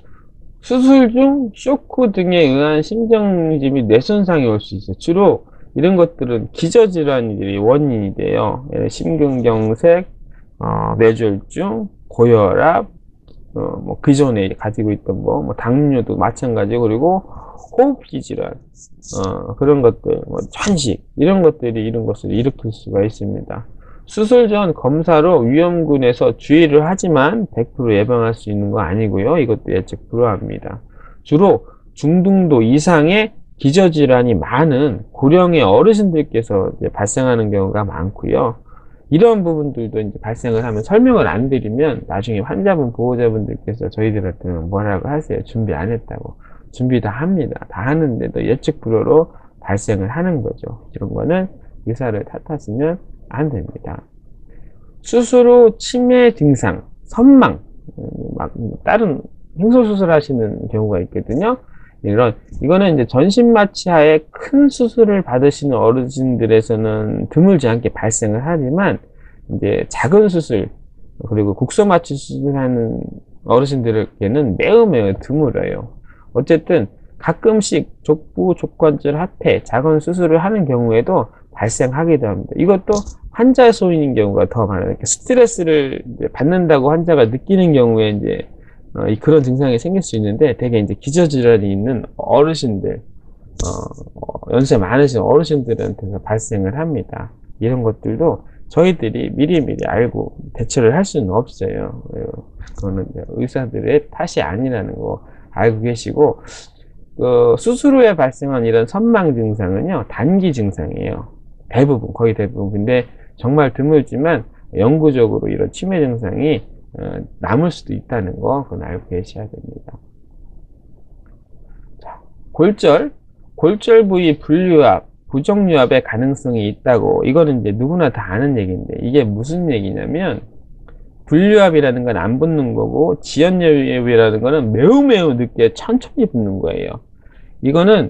수술 중 쇼크 등에 의한 심정지 및 뇌손상이 올 수 있어요. 주로 이런 것들은 기저질환이 원인이 돼요. 심근경색, 뇌졸중, 고혈압, 뭐 기존에 가지고 있던 뭐 당뇨도 마찬가지고, 그리고 호흡기 질환, 그런 것들, 뭐 천식, 이런 것들이 이런 것을 일으킬 수가 있습니다. 수술 전 검사로 위험군에서 주의를 하지만 100% 예방할 수 있는 거 아니고요. 이것도 예측 불허합니다. 주로 중등도 이상의 기저질환이 많은 고령의 어르신들께서 이제 발생하는 경우가 많고요. 이런 부분들도 이제 발생을 하면 설명을 안 드리면 나중에 환자분, 보호자분들께서 저희들한테는 뭐라고 하세요? 준비 안 했다고. 준비 다 합니다. 다 하는데도 예측 불허로 발생을 하는 거죠. 이런 거는 의사를 탓하시면 안 됩니다. 수술 후 치매 증상, 선망, 다른 행소수술 하시는 경우가 있거든요. 이거는 이제 전신마취하에 큰 수술을 받으시는 어르신들에서는 드물지 않게 발생을 하지만, 이제 작은 수술, 그리고 국소마취 수술하는 어르신들에게는 매우 드물어요. 어쨌든 가끔씩 족부, 족관절, 하태, 작은 수술을 하는 경우에도 발생하기도 합니다. 이것도 환자 소인인 경우가 더 많아요. 스트레스를 받는다고 환자가 느끼는 경우에 이제 그런 증상이 생길 수 있는데, 대개 이제 기저질환이 있는 어르신들, 연세 많으신 어르신들한테서 발생을 합니다. 이런 것들도 저희들이 미리미리 알고 대처를 할 수는 없어요. 그거는 의사들의 탓이 아니라는 거 알고 계시고, 수술 후에 발생한 이런 선망 증상은요, 단기 증상이에요. 대부분, 거의 대부분. 근데 정말 드물지만 영구적으로 이런 치매 증상이 남을 수도 있다는 거, 그건 알고 계셔야 됩니다. 자, 골절 부위 분류압, 부정류압의 가능성이 있다고. 이거는 이제 누구나 다 아는 얘기인데, 이게 무슨 얘기냐면, 분류압이라는 건 안 붙는 거고, 지연유압이라는 거는 매우 늦게 천천히 붙는 거예요. 이거는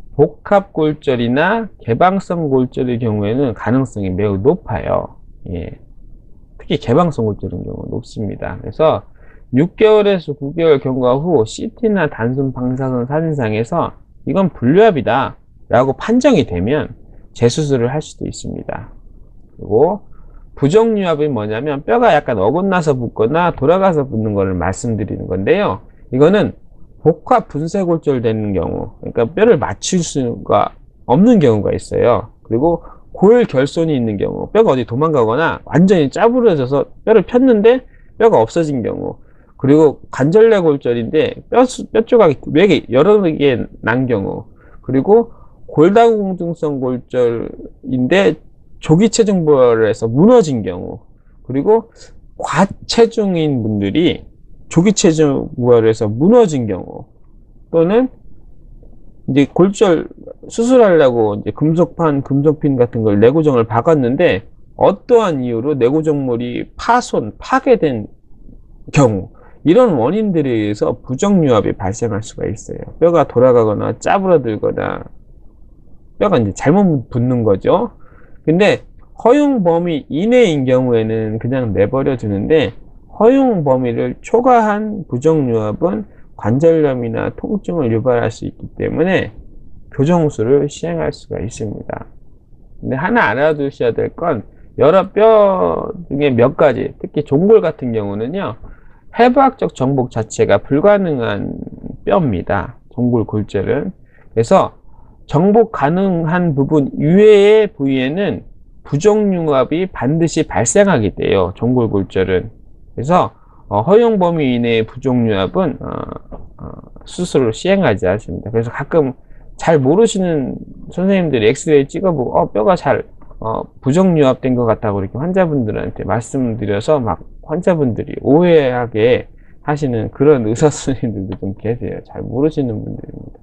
복합골절이나 개방성 골절의 경우에는 가능성이 매우 높아요. 예. 특히 개방성 골절인 경우는 높습니다. 그래서 6개월에서 9개월 경과 후 CT나 단순 방사선 사진상에서 이건 분류압이다 라고 판정이 되면 재수술을 할 수도 있습니다. 그리고 부정유압이 뭐냐면 뼈가 약간 어긋나서 붙거나 돌아가서 붙는 것을 말씀드리는 건데요. 이거는 복합 분쇄골절 되는 경우, 그러니까 뼈를 맞출 수가 없는 경우가 있어요. 그리고 골결손이 있는 경우, 뼈가 어디 도망가거나 완전히 짜부러져서 뼈를 폈는데 뼈가 없어진 경우, 그리고 관절내 골절인데 뼈 조각이 여러 개 난 경우, 그리고 골다공증성 골절인데 조기체중부활에서 무너진 경우, 그리고 과체중인 분들이 조기체중부활에서 무너진 경우, 또는 이제 골절 수술하려고 이제 금속판, 금속핀 같은 걸 내구정을 박았는데 어떠한 이유로 내구정물이 파괴된 경우, 이런 원인들에 의해서 부정유압이 발생할 수가 있어요. 뼈가 돌아가거나 짜부러들거나 뼈가 이제 잘못 붙는 거죠. 근데 허용 범위 이내인 경우에는 그냥 내버려 두는데, 허용 범위를 초과한 부정유압은 관절염이나 통증을 유발할 수 있기 때문에 교정술을 시행할 수가 있습니다. 근데 하나 알아두셔야 될 건, 여러 뼈 중에 몇 가지, 특히 종골 같은 경우는요, 해부학적 정복 자체가 불가능한 뼈입니다. 종골 골절은. 그래서 정복 가능한 부분 이외의 부위에는 부정융합이 반드시 발생하게 돼요. 종골 골절은. 그래서 허용 범위 이내의 부정융합은 수술을 시행하지 않습니다. 그래서 가끔 잘 모르시는 선생님들이 엑스레이 찍어보고 뼈가 잘 부정융합된 것 같다고 이렇게 환자분들한테 말씀드려서 막 환자분들이 오해하게 하시는 그런 의사 선생님들도 좀 계세요. 잘 모르시는 분들입니다.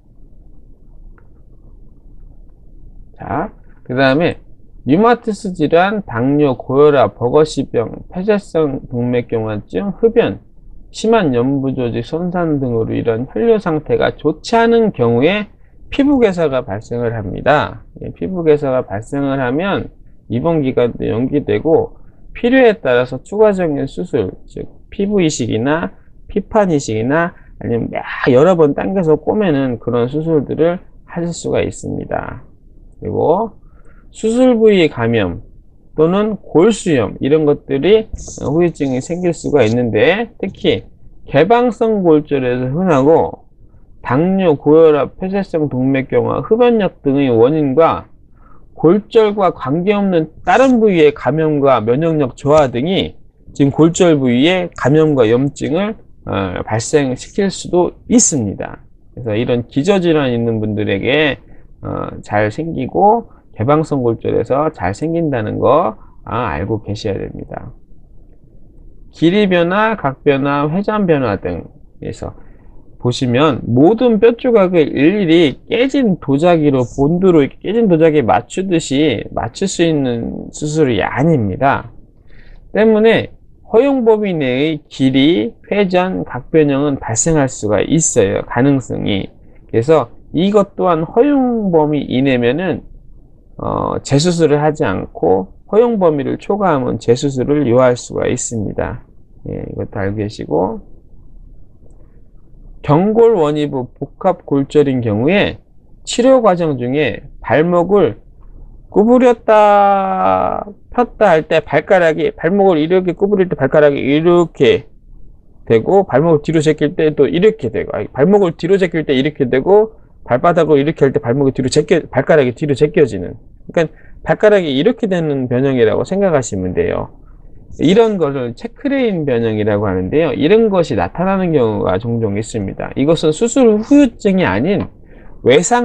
자, 그 다음에 류마티스 질환, 당뇨, 고혈압, 버거시병, 폐쇄성 동맥경화증, 흡연, 심한 연부조직 손상 등으로 이런 혈뇨 상태가 좋지 않은 경우에 피부괴사가 발생을 합니다. 피부괴사가 발생을 하면 입원 기간도 연기되고 필요에 따라서 추가적인 수술, 즉 피부 이식이나 피판 이식이나 아니면 여러 번 당겨서 꼬매는 그런 수술들을 하실 수가 있습니다. 그리고 수술 부위 감염 또는 골수염 이런 것들이 후유증이 생길 수가 있는데, 특히 개방성 골절에서 흔하고 당뇨, 고혈압, 폐쇄성 동맥경화, 흡연약 등의 원인과 골절과 관계없는 다른 부위의 감염과 면역력 저하 등이 지금 골절 부위의 감염과 염증을 발생시킬 수도 있습니다. 그래서 이런 기저질환 있는 분들에게 잘 생기고 개방성 골절에서 잘 생긴다는 거 알고 계셔야 됩니다. 길이 변화, 각 변화, 회전 변화 등에서 보시면 모든 뼈 조각을 일일이 깨진 도자기로 본드로 이렇게 깨진 도자기에 맞추듯이 맞출 수 있는 수술이 아닙니다. 때문에 허용 범위 내의 길이, 회전, 각 변형은 발생할 수가 있어요. 가능성이. 그래서 이것 또한 허용 범위 이내면은 재수술을 하지 않고 허용 범위를 초과하면 재수술을 요할 수가 있습니다. 예, 이것도 알고 계시고, 경골 원위부 복합 골절인 경우에 치료 과정 중에 발목을 구부렸다 폈다 할 때 발목을 이렇게 구부릴 때 발가락이 이렇게 되고, 발목을 뒤로 제낄 때 또 이렇게 되고, 발목을 뒤로 제낄 때 이렇게 되고, 발바닥을 이렇게 할 때 발가락이 뒤로 제껴지는, 그러니까 발가락이 이렇게 되는 변형이라고 생각하시면 돼요. 이런 것을 체크레인 변형이라고 하는데요. 이런 것이 나타나는 경우가 종종 있습니다. 이것은 수술 후유증이 아닌 외상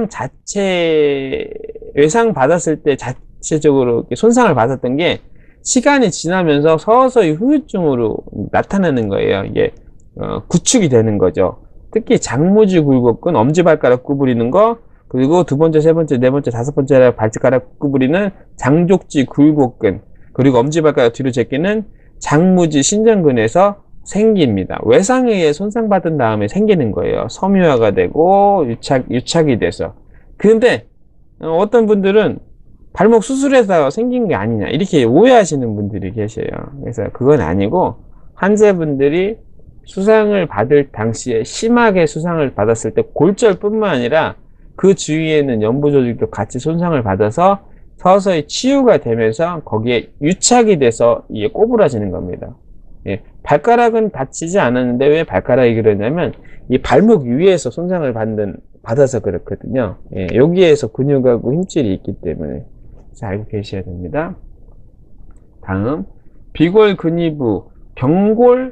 받았을 때 자체적으로 손상을 받았던 게 시간이 지나면서 서서히 후유증으로 나타나는 거예요. 이게 구축이 되는 거죠. 특히 장무지 굴곡근, 엄지발가락 구부리는 거, 그리고 두 번째, 세 번째, 네 번째, 다섯 번째 발가락 구부리는 장족지 굴곡근, 그리고 엄지발가락 뒤로 제끼는 장무지 신전근에서 생깁니다. 외상에 의해 손상받은 다음에 생기는 거예요. 섬유화가 되고 유착이 돼서. 근데 어떤 분들은 발목 수술해서 생긴 게 아니냐 이렇게 오해하시는 분들이 계셔요. 그래서 그건 아니고, 환자분들이 수상을 받을 당시에 심하게 수상을 받았을 때 골절뿐만 아니라 그 주위에는 연부 조직도 같이 손상을 받아서 서서히 치유가 되면서 거기에 유착이 돼서 이게 꼬부라지는 겁니다. 예, 발가락은 다치지 않았는데 왜 발가락이 그러냐면 이 발목 위에서 손상을 받아서 그렇거든요. 예, 여기에서 근육하고 힘줄이 있기 때문에 잘 알고 계셔야 됩니다. 다음, 비골 근위부 경골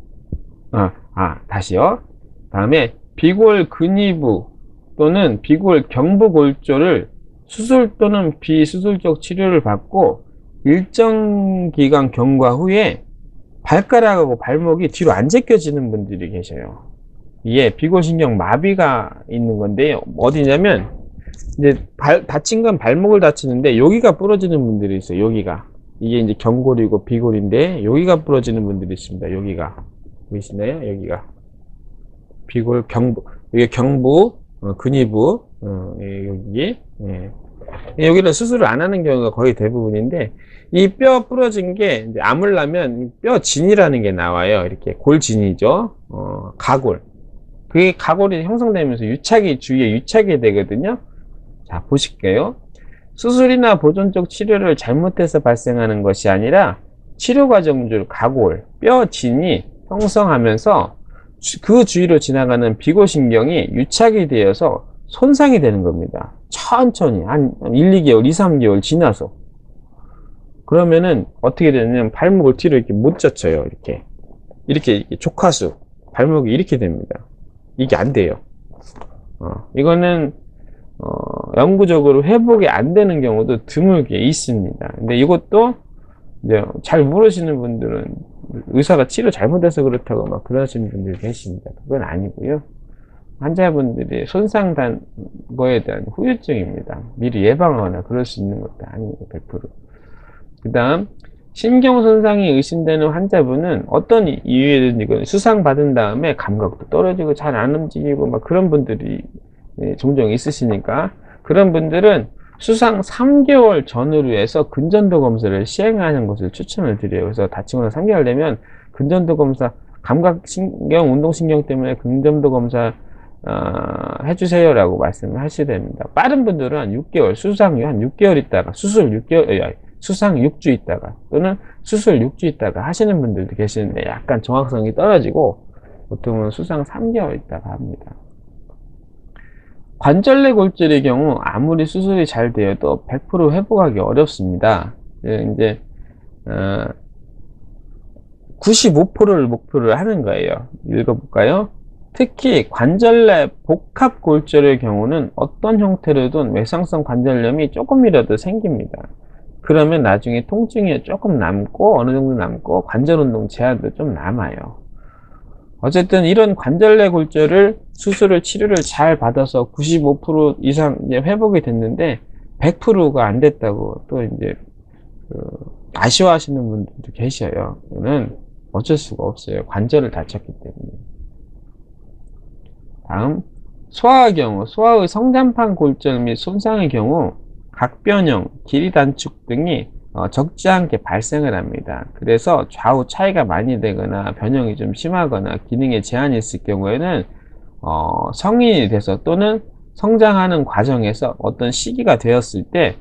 다시요. 다음에 비골 근위부 또는 비골 경부 골절을 수술 또는 비수술적 치료를 받고 일정 기간 경과 후에 발가락하고 발목이 뒤로 안 제껴지는 분들이 계셔요. 이게 비골신경 마비가 있는 건데요. 어디냐면 이제 다친 건 발목을 다치는데 여기가 부러지는 분들이 있어요. 여기가. 이게 이제 경골이고 비골인데 여기가 부러지는 분들이 있습니다. 여기가. 보이시나요? 여기가. 비골 경부. 이게 경부, 근위부, 여기. 예. 여기는 수술을 안 하는 경우가 거의 대부분인데, 이 뼈 부러진 게 이제 아물려면 뼈 진이라는 게 나와요. 이렇게 골진이죠. 가골. 그게 가골이 형성되면서 주위에 유착이 되거든요. 자, 보실게요. 수술이나 보존적 치료를 잘못해서 발생하는 것이 아니라 치료 과정 중 가골, 뼈 진이 형성하면서 그 주위로 지나가는 비골신경이 유착이 되어서 손상이 되는 겁니다. 천천히 한 1, 2개월, 2, 3개월 지나서. 그러면은 어떻게 되냐면 발목을 뒤로 이렇게 못 젖혀요. 이렇게 족하수 발목이 이렇게 됩니다. 이게 안 돼요. 이거는 영구적으로 회복이 안 되는 경우도 드물게 있습니다. 근데 이것도 이제 잘 모르시는 분들은 의사가 치료 잘못해서 그렇다고 막 그러시는 분들이 계십니다. 그건 아니고요. 환자분들이 손상된 거에 대한 후유증입니다. 미리 예방하거나 그럴 수 있는 것도 아닙니다. 100%. 그 다음, 신경손상이 의심되는 환자분은 어떤 이유에든지 수상받은 다음에 감각도 떨어지고 잘 안 움직이고 막 그런 분들이 종종 있으시니까, 그런 분들은 수상 3개월 전후로 해서 근전도 검사를 시행하는 것을 추천을 드려요. 그래서 다치고 나서 3개월 되면 근전도 검사, 감각신경, 운동신경 때문에 근전도 검사 해주세요라고 말씀을 하셔야 됩니다. 빠른 분들은 한 6개월, 수상 한 6개월 있다가, 수상 6주 있다가, 또는 수술 6주 있다가 하시는 분들도 계시는데 약간 정확성이 떨어지고, 보통은 수상 3개월 있다가 합니다. 관절내 골절의 경우 아무리 수술이 잘 되어도 100% 회복하기 어렵습니다. 이제 95%를 목표를 하는 거예요. 읽어볼까요? 특히 관절내 복합 골절의 경우는 어떤 형태로든 외상성 관절염이 조금이라도 생깁니다. 그러면 나중에 통증이 조금 남고 어느 정도 남고 관절 운동 제한도 좀 남아요. 어쨌든 이런 관절내 골절을 수술을 치료를 잘 받아서 95% 이상 이제 회복이 됐는데 100%가 안 됐다고 또 이제 아쉬워하시는 분들도 계셔요. 이거는 어쩔 수가 없어요. 관절을 다쳤기 때문에. 다음, 소아의 경우, 소아의 성장판 골절 및 손상의 경우 각변형, 길이 단축 등이 적지 않게 발생을 합니다. 그래서 좌우 차이가 많이 되거나 변형이 좀 심하거나 기능에 제한이 있을 경우에는 성인이 돼서 또는 성장하는 과정에서 어떤 시기가 되었을 때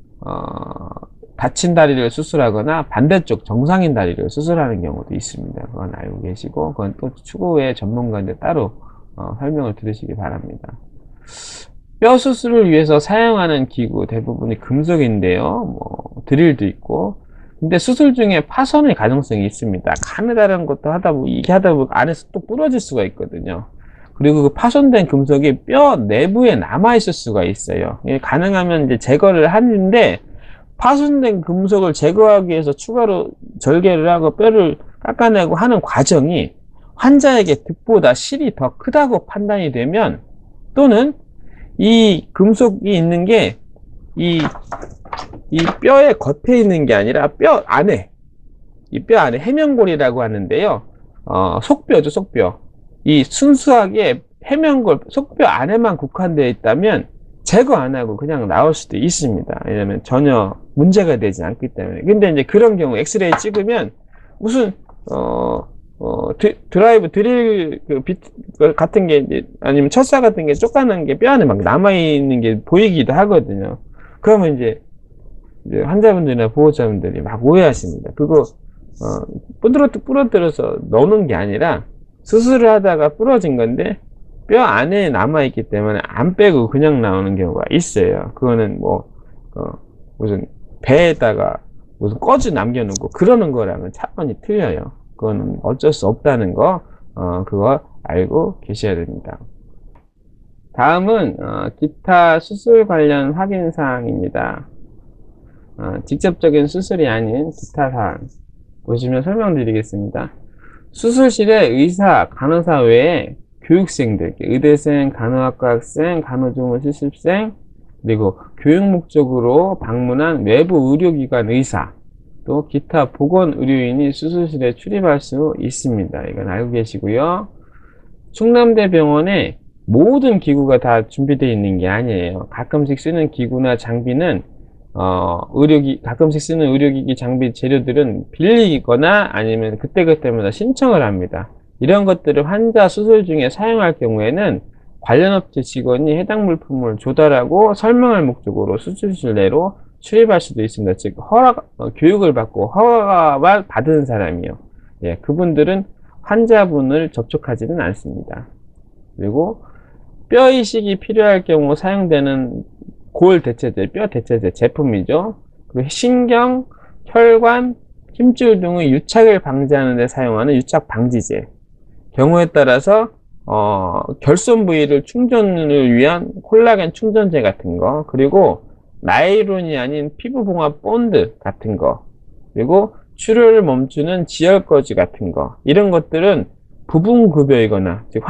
다친 다리를 수술하거나 반대쪽 정상인 다리를 수술하는 경우도 있습니다. 그건 알고 계시고 그건 또 추후에 전문가인데 따로 설명을 들으시기 바랍니다. 뼈 수술을 위해서 사용하는 기구 대부분이 금속인데요. 뭐 드릴도 있고, 근데 수술 중에 파손의 가능성이 있습니다. 가느다란 것도 하다 보면 이게 하다 보면 안에서 또 부러질 수가 있거든요. 그리고 그 파손된 금속이 뼈 내부에 남아 있을 수가 있어요. 가능하면 이제 제거를 하는데 파손된 금속을 제거하기 위해서 추가로 절개를 하고 뼈를 깎아내고 하는 과정이 환자에게 득보다 실이 더 크다고 판단이 되면, 또는 이 금속이 있는 게 이 뼈의 겉에 있는 게 아니라 뼈 안에, 이 뼈 안에 해면골이라고 하는데요. 속뼈죠, 속뼈. 이 순수하게 해면골, 속뼈 안에만 국한되어 있다면 제거 안 하고 그냥 나올 수도 있습니다. 왜냐면 전혀 문제가 되지 않기 때문에. 근데 이제 그런 경우 엑스레이 찍으면 무슨 드라이브 드릴 같은 게 이제 아니면 철사 같은 게 쪼까는 게 뼈 안에 막 남아 있는 게 보이기도 하거든요. 그러면 이제 환자분들이나 보호자분들이 막 오해하십니다. 그거 부러뜨려서 넣는 게 아니라 수술을 하다가 부러진 건데 뼈 안에 남아 있기 때문에 안 빼고 그냥 나오는 경우가 있어요. 그거는 뭐 무슨 배에다가 무슨 꺼지 남겨놓고 그러는 거랑은 차원이 틀려요. 그거는 어쩔 수 없다는 거, 그거 알고 계셔야 됩니다. 다음은 기타 수술 관련 확인 사항입니다. 직접적인 수술이 아닌 기타 사항 보시면 설명드리겠습니다. 수술실에 의사, 간호사 외에 교육생들, 의대생, 간호학과 학생, 간호조무 실습생, 그리고 교육 목적으로 방문한 외부 의료기관 의사, 또 기타 보건의료인이 수술실에 출입할 수 있습니다. 이건 알고 계시고요. 충남대병원에 모든 기구가 다 준비되어 있는 게 아니에요. 가끔씩 쓰는 기구나 장비는 가끔씩 쓰는 의료기기 장비 재료들은 빌리거나 아니면 그때그때마다 신청을 합니다. 이런 것들을 환자 수술 중에 사용할 경우에는 관련 업체 직원이 해당 물품을 조달하고 설명할 목적으로 수술실 내로 출입할 수도 있습니다. 즉 교육을 받고 허가만 받은 사람이요. 예, 그분들은 환자분을 접촉하지는 않습니다. 그리고 뼈 이식이 필요할 경우 사용되는 골 대체제, 뼈 대체제 제품이죠. 그리고 신경, 혈관, 힘줄 등의 유착을 방지하는 데 사용하는 유착 방지제. 경우에 따라서 결손 부위를 충전을 위한 콜라겐 충전제 같은 거, 그리고 나일론이 아닌 피부 봉합 본드 같은 거, 그리고 출혈을 멈추는 지혈거즈 같은 거, 이런 것들은 부분 급여이거나, 즉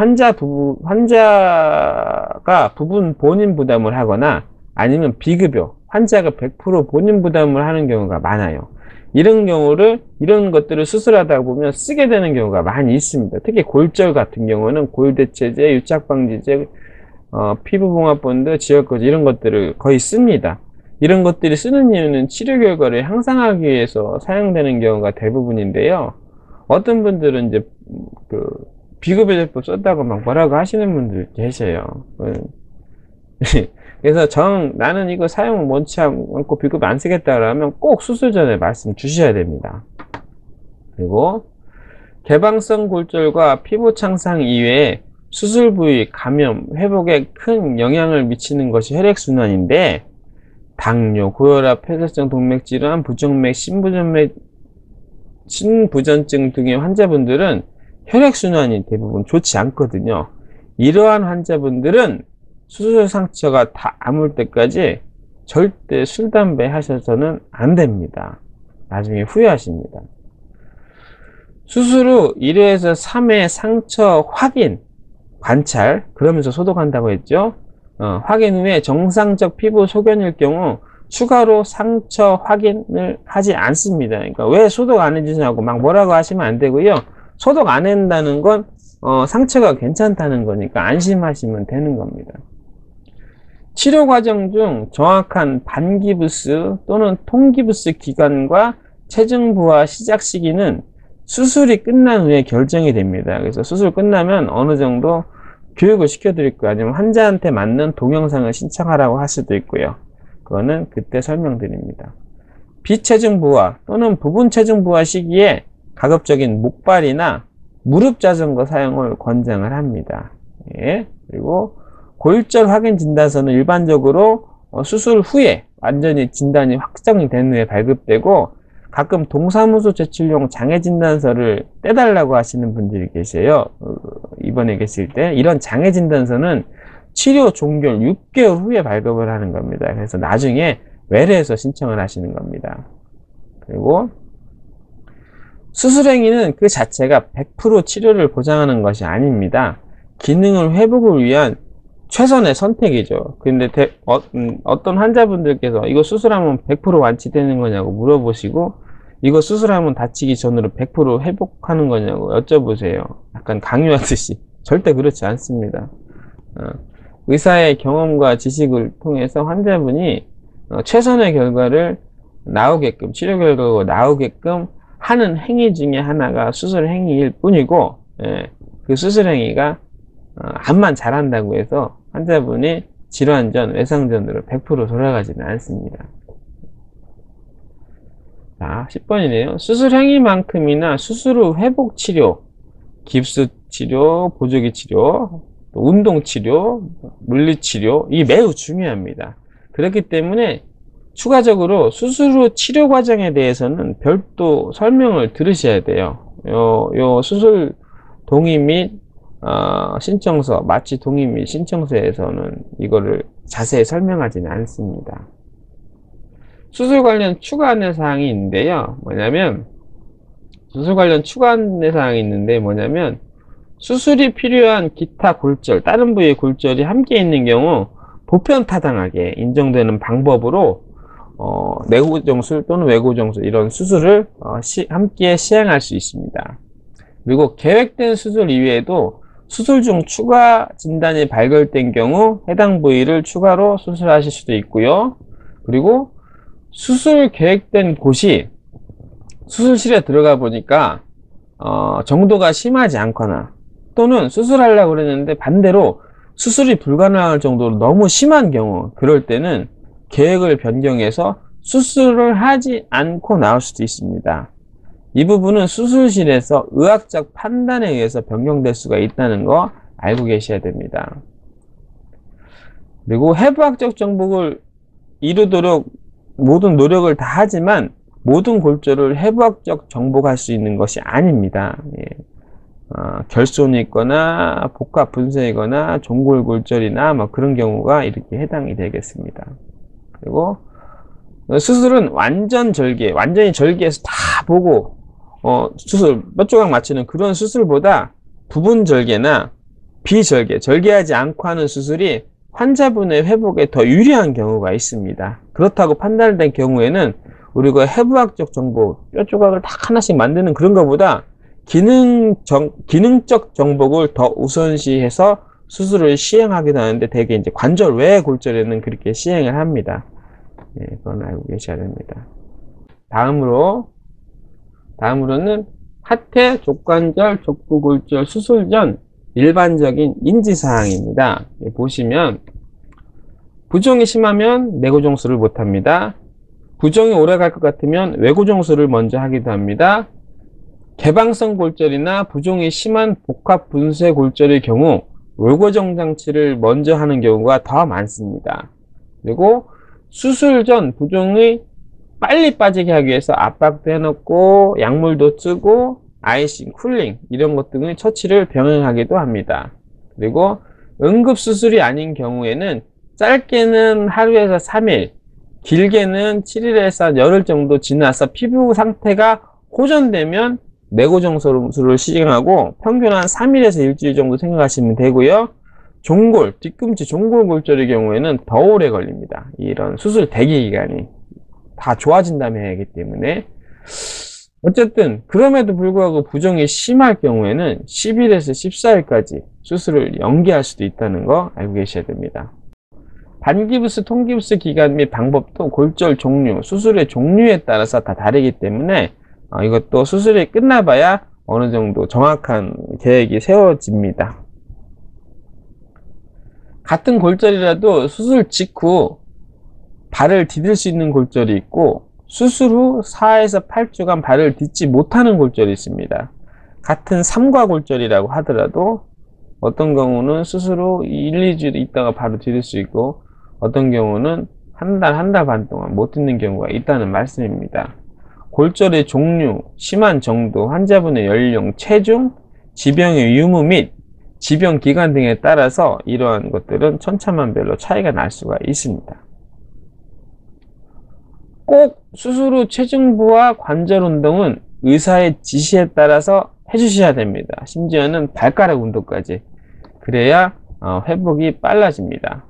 환자가 부분 본인 부담을 하거나 아니면 비급여, 환자가 100% 본인 부담을 하는 경우가 많아요. 이런 것들을 수술하다 보면 쓰게 되는 경우가 많이 있습니다. 특히 골절 같은 경우는 골대체제, 유착방지제, 피부봉합본드, 지혈거즈 이런 것들을 거의 씁니다. 이런 것들이 쓰는 이유는 치료 결과를 향상하기 위해서 사용되는 경우가 대부분인데요. 어떤 분들은 이제 비급여자법 썼다고 막 뭐라고 하시는 분들 계셔요. 그래서 나는 이거 사용 원치 않고 비급 안 쓰겠다 그러면 꼭 수술 전에 말씀 주셔야 됩니다. 그리고 개방성 골절과 피부 창상 이외에 수술 부위 감염, 회복에 큰 영향을 미치는 것이 혈액순환인데, 당뇨, 고혈압, 폐쇄성 동맥질환, 부정맥, 신부전증 등의 환자분들은 혈액순환이 대부분 좋지 않거든요. 이러한 환자분들은 수술 상처가 다 아물 때까지 절대 술, 담배 하셔서는 안 됩니다. 나중에 후회하십니다. 수술 후 1회에서 3회 상처 확인, 관찰, 그러면서 소독한다고 했죠. 확인 후에 정상적 피부 소견일 경우 추가로 상처 확인을 하지 않습니다. 그러니까 왜 소독 안 해주냐고 막 뭐라고 하시면 안 되고요. 소독 안 한다는 건 상처가 괜찮다는 거니까 안심하시면 되는 겁니다. 치료 과정 중 정확한 반기부스 또는 통기부스 기간과 체중 부하 시작 시기는 수술이 끝난 후에 결정이 됩니다. 그래서 수술 끝나면 어느 정도 교육을 시켜드릴 거예요. 아니면 환자한테 맞는 동영상을 신청하라고 할 수도 있고요. 그거는 그때 설명드립니다. 비체중 부하 또는 부분 체중 부하 시기에 가급적인 목발이나 무릎 자전거 사용을 권장을 합니다. 예. 그리고 골절 확인 진단서는 일반적으로 수술 후에 완전히 진단이 확정이 된 후에 발급되고, 가끔 동사무소 제출용 장애 진단서를 떼달라고 하시는 분들이 계세요. 입원해 계실 때. 이런 장애 진단서는 치료 종결 6개월 후에 발급을 하는 겁니다. 그래서 나중에 외래에서 신청을 하시는 겁니다. 그리고 수술 행위는 그 자체가 100% 치료를 보장하는 것이 아닙니다. 기능을 회복을 위한 최선의 선택이죠. 근데 어떤 환자분들께서 이거 수술하면 100% 완치되는 거냐고 물어보시고, 이거 수술하면 다치기 전으로 100% 회복하는 거냐고 여쭤보세요. 약간 강요하듯이. 절대 그렇지 않습니다. 의사의 경험과 지식을 통해서 환자분이 최선의 결과를 나오게끔, 치료 결과가 나오게끔 하는 행위 중에 하나가 수술 행위일 뿐이고, 그 수술 행위가 암만 잘한다고 해서 환자분이 질환 전, 외상 전으로 100% 돌아가지는 않습니다. 자, 10번이네요. 수술 행위만큼이나 수술 후 회복 치료, 깁스 치료, 보조기 치료, 운동 치료, 물리 치료, 이 매우 중요합니다. 그렇기 때문에 추가적으로 수술 후 치료 과정에 대해서는 별도 설명을 들으셔야 돼요. 요 수술 동의 및 신청서, 마취 동의 및 신청서에서는 이거를 자세히 설명하지는 않습니다. 수술 관련 추가 안내 사항이 있는데요. 수술 관련 추가 안내 사항이 있는데 수술이 필요한 기타 골절, 다른 부위의 골절이 함께 있는 경우 보편타당하게 인정되는 방법으로 내구정술 또는 외구정술 이런 수술을 함께 시행할 수 있습니다. 그리고 계획된 수술 이외에도 수술 중 추가 진단이 발견된 경우 해당 부위를 추가로 수술하실 수도 있고요. 그리고 수술 계획된 곳이 수술실에 들어가 보니까 정도가 심하지 않거나, 또는 수술하려고 그랬는데 반대로 수술이 불가능할 정도로 너무 심한 경우, 그럴 때는 계획을 변경해서 수술을 하지 않고 나올 수도 있습니다. 이 부분은 수술실에서 의학적 판단에 의해서 변경될 수가 있다는 거 알고 계셔야 됩니다. 그리고 해부학적 정복을 이루도록 모든 노력을 다 하지만 모든 골절을 해부학적 정복할 수 있는 것이 아닙니다. 결손이 있거나 복합 분쇄이거나 종골 골절이나 뭐 그런 경우가 이렇게 해당이 되겠습니다. 그리고 수술은 완전히 절개해서 다 보고 수술 몇 조각 맞추는 그런 수술보다 부분 절개나 비절개, 절개하지 않고 하는 수술이 환자분의 회복에 더 유리한 경우가 있습니다. 그렇다고 판단된 경우에는 우리가 해부학적 정복, 뼈 조각을 딱 하나씩 만드는 그런 것보다 기능적 정복을 더 우선시해서 수술을 시행하기도 하는데, 대개 이제 관절 외 골절에는 그렇게 시행을 합니다. 그건 알고 계셔야 됩니다. 다음으로는 하태, 족관절, 족부골절 수술 전 일반적인 인지사항입니다. 보시면 부종이 심하면 내고정술을 못합니다. 부종이 오래 갈 것 같으면 외고정술을 먼저 하기도 합니다. 개방성 골절이나 부종이 심한 복합 분쇄 골절의 경우 외고정 장치를 먼저 하는 경우가 더 많습니다. 그리고 수술 전 부종이 빨리 빠지게 하기 위해서 압박도 해놓고 약물도 쓰고 아이싱, 쿨링 이런 것 등의 처치를 병행하기도 합니다. 그리고 응급수술이 아닌 경우에는 짧게는 하루에서 3일, 길게는 7일에서 열흘 정도 지나서 피부 상태가 호전되면 내고정술을 시행하고 평균 한 3일에서 일주일 정도 생각하시면 되고요. 종골, 뒤꿈치 종골골절의 경우에는 더 오래 걸립니다. 이런 수술 대기 기간이 다 좋아진 다음에 해야 하기 때문에 어쨌든 그럼에도 불구하고 부종이 심할 경우에는 10일에서 14일까지 수술을 연기할 수도 있다는 거 알고 계셔야 됩니다. 반기부스, 통기부스 기간 및 방법도 골절 종류, 수술의 종류에 따라서 다 다르기 때문에 이것도 수술이 끝나봐야 어느 정도 정확한 계획이 세워집니다. 같은 골절이라도 수술 직후 발을 디딜 수 있는 골절이 있고 수술 후 4에서 8주간 발을 딛지 못하는 골절이 있습니다. 같은 삼과골절이라고 하더라도 어떤 경우는 수술 후 1, 2주 있다가 바로 디딜 수 있고 어떤 경우는 한 달 반 동안 못 딛는 경우가 있다는 말씀입니다. 골절의 종류, 심한 정도, 환자분의 연령, 체중, 지병의 유무 및 지병 기간 등에 따라서 이러한 것들은 천차만별로 차이가 날 수가 있습니다. 꼭 수술 후 체중부와 관절 운동은 의사의 지시에 따라서 해주셔야 됩니다. 심지어는 발가락 운동까지. 그래야 회복이 빨라집니다.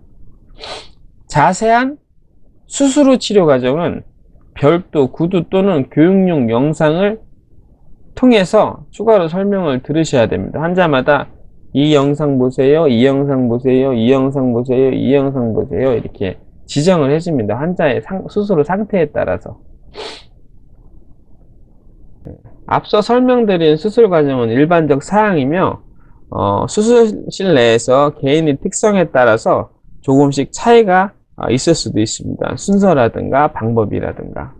자세한 수술 후 치료 과정은 별도 구두 또는 교육용 영상을 통해서 추가로 설명을 들으셔야 됩니다. 환자마다 이 영상 보세요, 이 영상 보세요, 이 영상 보세요, 이 영상 보세요 이렇게 지정을 해줍니다. 환자의 수술 후 상태에 따라서. 앞서 설명드린 수술 과정은 일반적 사항이며 수술실 내에서 개인의 특성에 따라서 조금씩 차이가 있을 수도 있습니다. 순서라든가 방법이라든가.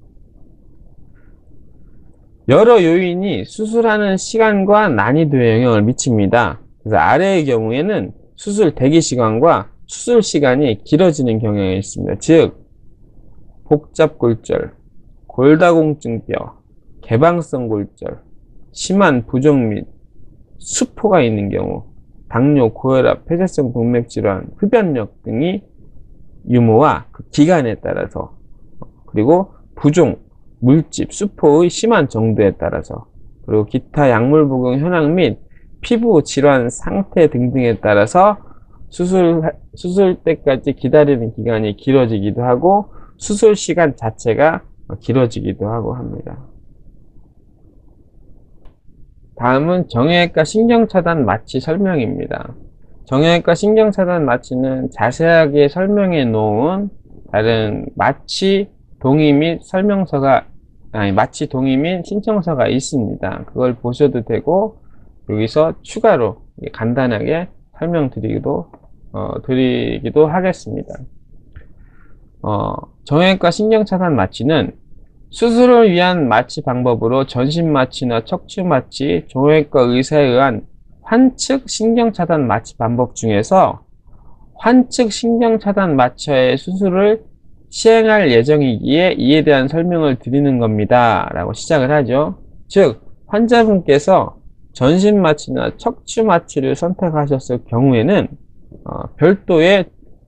여러 요인이 수술하는 시간과 난이도에 영향을 미칩니다. 그래서 아래의 경우에는 수술 대기 시간과 수술 시간이 길어지는 경향이 있습니다. 즉 복잡골절, 골다공증뼈, 개방성 골절, 심한 부종 및 수포가 있는 경우, 당뇨, 고혈압, 폐쇄성 동맥질환, 흡연력 등이 유무와 그 기간에 따라서 그리고 부종, 물집, 수포의 심한 정도에 따라서 그리고 기타 약물 복용 현황 및 피부 질환 상태 등등에 따라서 수술 때까지 기다리는 기간이 길어지기도 하고 수술 시간 자체가 길어지기도 하고 합니다. 다음은 정형외과 신경차단 마취 설명입니다. 정형외과 신경차단 마취는 자세하게 설명해 놓은 다른 마취 동의 및 마취 동의 및 신청서가 있습니다. 그걸 보셔도 되고 여기서 추가로 간단하게 설명드리기도 하겠습니다. 정형외과 신경차단 마취는 수술을 위한 마취 방법으로 전신마취나 척추마취, 정형외과 의사에 의한 환측 신경차단 마취 방법 중에서 환측 신경차단 마취의 수술을 시행할 예정이기에 이에 대한 설명을 드리는 겁니다 라고 시작을 하죠. 즉 환자분께서 전신마취나 척추마취를 선택하셨을 경우에는 별도의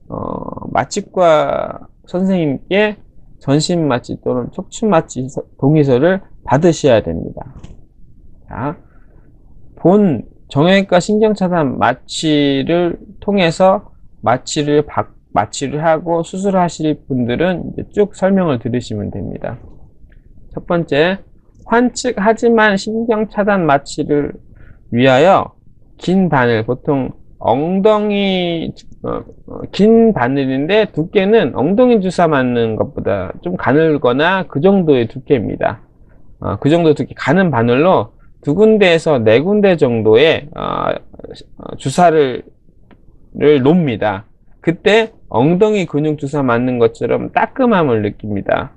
마취과 선생님께 전신마취 또는 척추마취 동의서를 받으셔야 됩니다. 자, 본 정형외과 신경차단 마취를 통해서 마취를 하고 수술하실 분들은 이제 쭉 설명을 들으시면 됩니다. 첫 번째, 환측하지만 신경차단 마취를 위하여 긴 바늘, 보통 엉덩이 긴 바늘인데 두께는 엉덩이 주사 맞는 것보다 좀 가늘거나 그 정도의 두께입니다. 그 정도 두께 가는 바늘로 2군데에서 4군데 정도의 주사를 놓습니다. 그때 엉덩이 근육 주사 맞는 것처럼 따끔함을 느낍니다.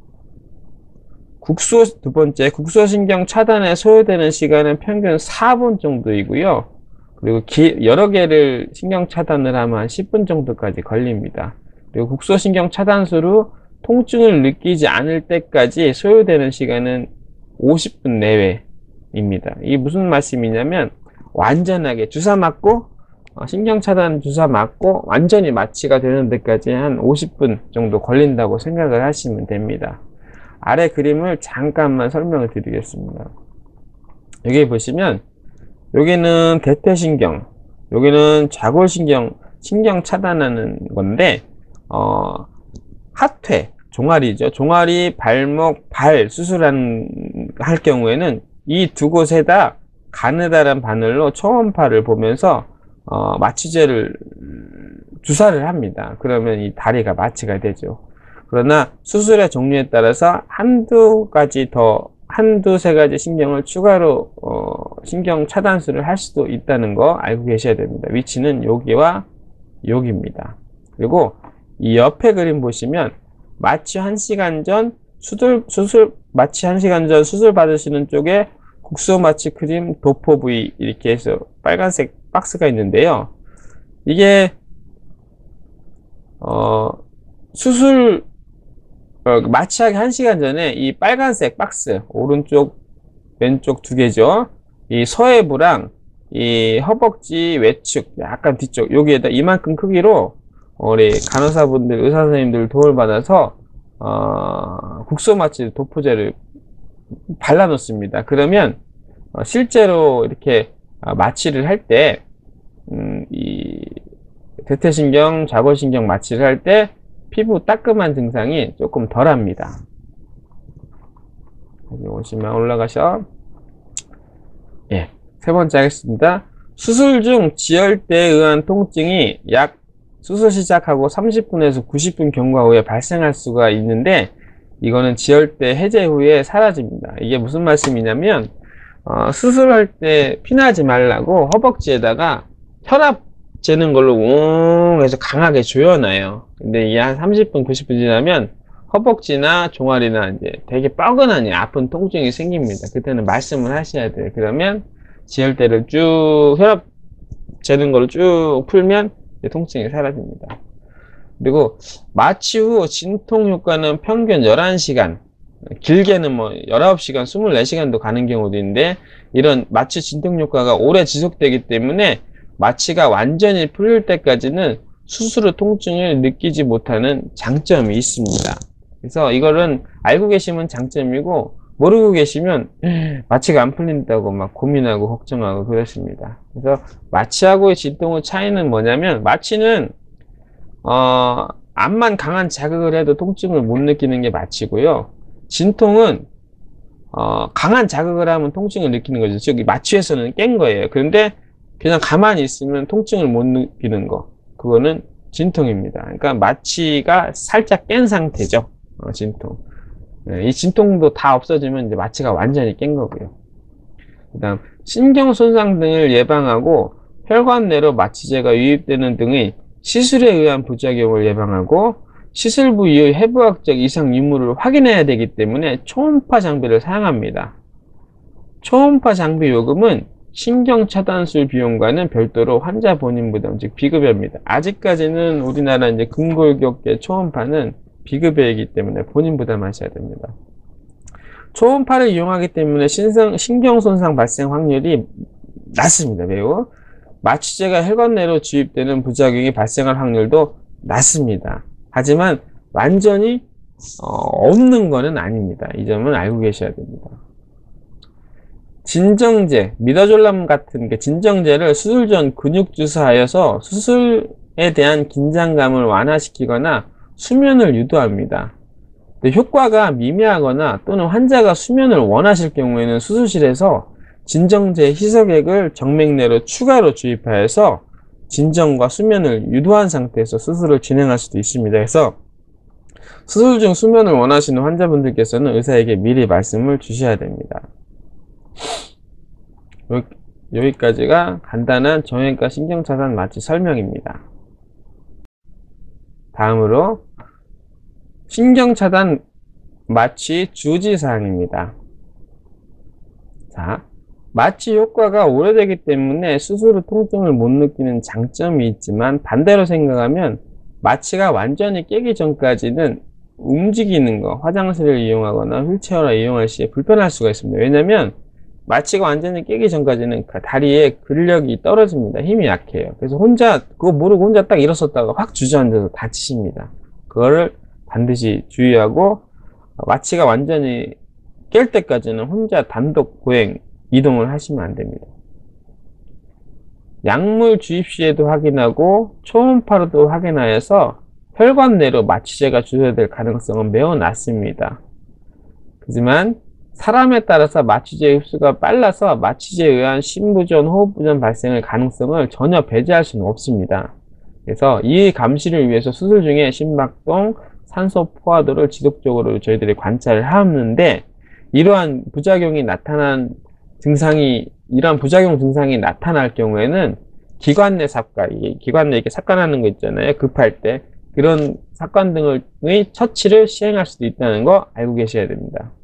두 번째, 국소신경 차단에 소요되는 시간은 평균 4분 정도이고요. 그리고 여러 개를 신경 차단을 하면 한 10분 정도까지 걸립니다. 그리고 국소신경 차단수로 통증을 느끼지 않을 때까지 소요되는 시간은 50분 내외입니다. 이게 무슨 말씀이냐면, 완전하게 주사 맞고 신경 차단 주사 맞고 완전히 마취가 되는 데까지 한 50분 정도 걸린다고 생각을 하시면 됩니다. 아래 그림을 잠깐만 설명을 드리겠습니다. 여기 보시면, 여기는 대퇴신경, 여기는 좌골신경, 신경 차단하는 건데, 하퇴, 종아리죠. 종아리, 발목, 발 할 경우에는 이 두 곳에다 가느다란 바늘로 초음파를 보면서 마취제를 주사를 합니다. 그러면 이 다리가 마취가 되죠. 그러나 수술의 종류에 따라서 한두 세 가지 신경을 추가로 신경 차단술을 할 수도 있다는 거 알고 계셔야 됩니다. 위치는 여기와 여기입니다. 그리고 이 옆에 그림 보시면 마취 1시간 전 마취 1시간 전 수술 받으시는 쪽에 국소 마취 크림 도포 부위 이렇게 해서 빨간색 박스가 있는데요. 이게 마취하기 1시간 전에 이 빨간색 박스, 오른쪽 왼쪽 두 개죠. 이 서해부랑 이 허벅지 외측 약간 뒤쪽 여기에다 이만큼 크기로 우리 간호사분들, 의사 선생님들 도움을 받아서 국소 마취 도포제를 발라 놓습니다. 그러면 실제로 이렇게 마취를 할 때 이 대퇴신경, 좌골신경 마취를 할 때 피부 따끔한 증상이 조금 덜합니다. 여기 오시면 올라가셔. 예, 세 번째 하겠습니다. 수술 중 지혈대에 의한 통증이 약 수술 시작하고 30분에서 90분 경과 후에 발생할 수가 있는데, 이거는 지혈대 해제 후에 사라집니다. 이게 무슨 말씀이냐면, 수술할 때 피나지 말라고 허벅지에다가 혈압 재는 걸로 웅 해서 강하게 조여놔요. 근데 이게 한 30분, 90분 지나면 허벅지나 종아리나 이제 되게 뻐근하니 아픈 통증이 생깁니다. 그때는 말씀을 하셔야 돼요. 그러면 지혈대를 쭉 혈압 재는 걸로 쭉 풀면 통증이 사라집니다. 그리고 마취 후 진통 효과는 평균 11시간, 길게는 뭐 19시간, 24시간도 가는 경우도 있는데, 이런 마취 진통 효과가 오래 지속되기 때문에 마취가 완전히 풀릴 때까지는 수술 후 통증을 느끼지 못하는 장점이 있습니다. 그래서 이거는 알고 계시면 장점이고, 모르고 계시면 마취가 안 풀린다고 막 고민하고 걱정하고 그렇습니다. 그래서 마취하고의 진통의 차이는 뭐냐면, 마취는 암만 강한 자극을 해도 통증을 못 느끼는 게 마취고요. 진통은 강한 자극을 하면 통증을 느끼는 거죠. 즉 마취에서는 깬 거예요. 그런데 그냥 가만히 있으면 통증을 못 느끼는 거, 그거는 진통입니다. 그러니까 마취가 살짝 깬 상태죠. 진통. 네, 이 진통도 다 없어지면 이제 마취가 완전히 깬 거고요. 그 다음 신경 손상 등을 예방하고 혈관 내로 마취제가 유입되는 등의 시술에 의한 부작용을 예방하고 시술부 이후의 해부학적 이상 유무를 확인해야 되기 때문에 초음파 장비를 사용합니다. 초음파 장비 요금은 신경차단술 비용과는 별도로 환자 본인 부담, 즉 비급여입니다. 아직까지는 우리나라 이제 근골격계 초음파는 비급여이기 때문에 본인 부담하셔야 됩니다. 초음파를 이용하기 때문에 신경손상 발생 확률이 낮습니다. 매우. 마취제가 혈관 내로 주입되는 부작용이 발생할 확률도 낮습니다. 하지만 완전히 없는 것은 아닙니다. 이 점은 알고 계셔야 됩니다. 진정제, 미다졸람 같은 진정제를 수술 전 근육 주사하여서 수술에 대한 긴장감을 완화시키거나 수면을 유도합니다. 효과가 미미하거나 또는 환자가 수면을 원하실 경우에는 수술실에서 진정제 희석액을 정맥 내로 추가로 주입하여서 진정과 수면을 유도한 상태에서 수술을 진행할 수도 있습니다. 그래서 수술 중 수면을 원하시는 환자분들께서는 의사에게 미리 말씀을 주셔야 됩니다. 여기까지가 간단한 정형외과 신경차단 마취 설명입니다. 다음으로 신경차단 마취 주의사항입니다. 자, 마취 효과가 오래되기 때문에 스스로 통증을 못 느끼는 장점이 있지만, 반대로 생각하면 마취가 완전히 깨기 전까지는 움직이는 거, 화장실을 이용하거나 휠체어를 이용할 시에 불편할 수가 있습니다. 왜냐면 마취가 완전히 깨기 전까지는 다리에 근력이 떨어집니다. 힘이 약해요. 그래서 그거 모르고 혼자 딱 일어섰다가 확 주저앉아서 다치십니다. 그거를 반드시 주의하고, 마취가 완전히 깰 때까지는 혼자 단독 보행, 이동을 하시면 안 됩니다. 약물 주입 시에도 확인하고 초음파로도 확인하여서 혈관 내로 마취제가 주사될 가능성은 매우 낮습니다. 하지만 사람에 따라서 마취제 흡수가 빨라서 마취제에 의한 심부전, 호흡부전 발생의 가능성을 전혀 배제할 수는 없습니다. 그래서 이 감시를 위해서 수술 중에 심박동, 산소 포화도를 지속적으로 저희들이 관찰을 하는데, 이러한 부작용 증상이 나타날 경우에는 기관 내 삽관, 기관 내에 이렇게 삽관하는 거 있잖아요. 급할 때. 그런 삽관 등의 처치를 시행할 수도 있다는 거 알고 계셔야 됩니다.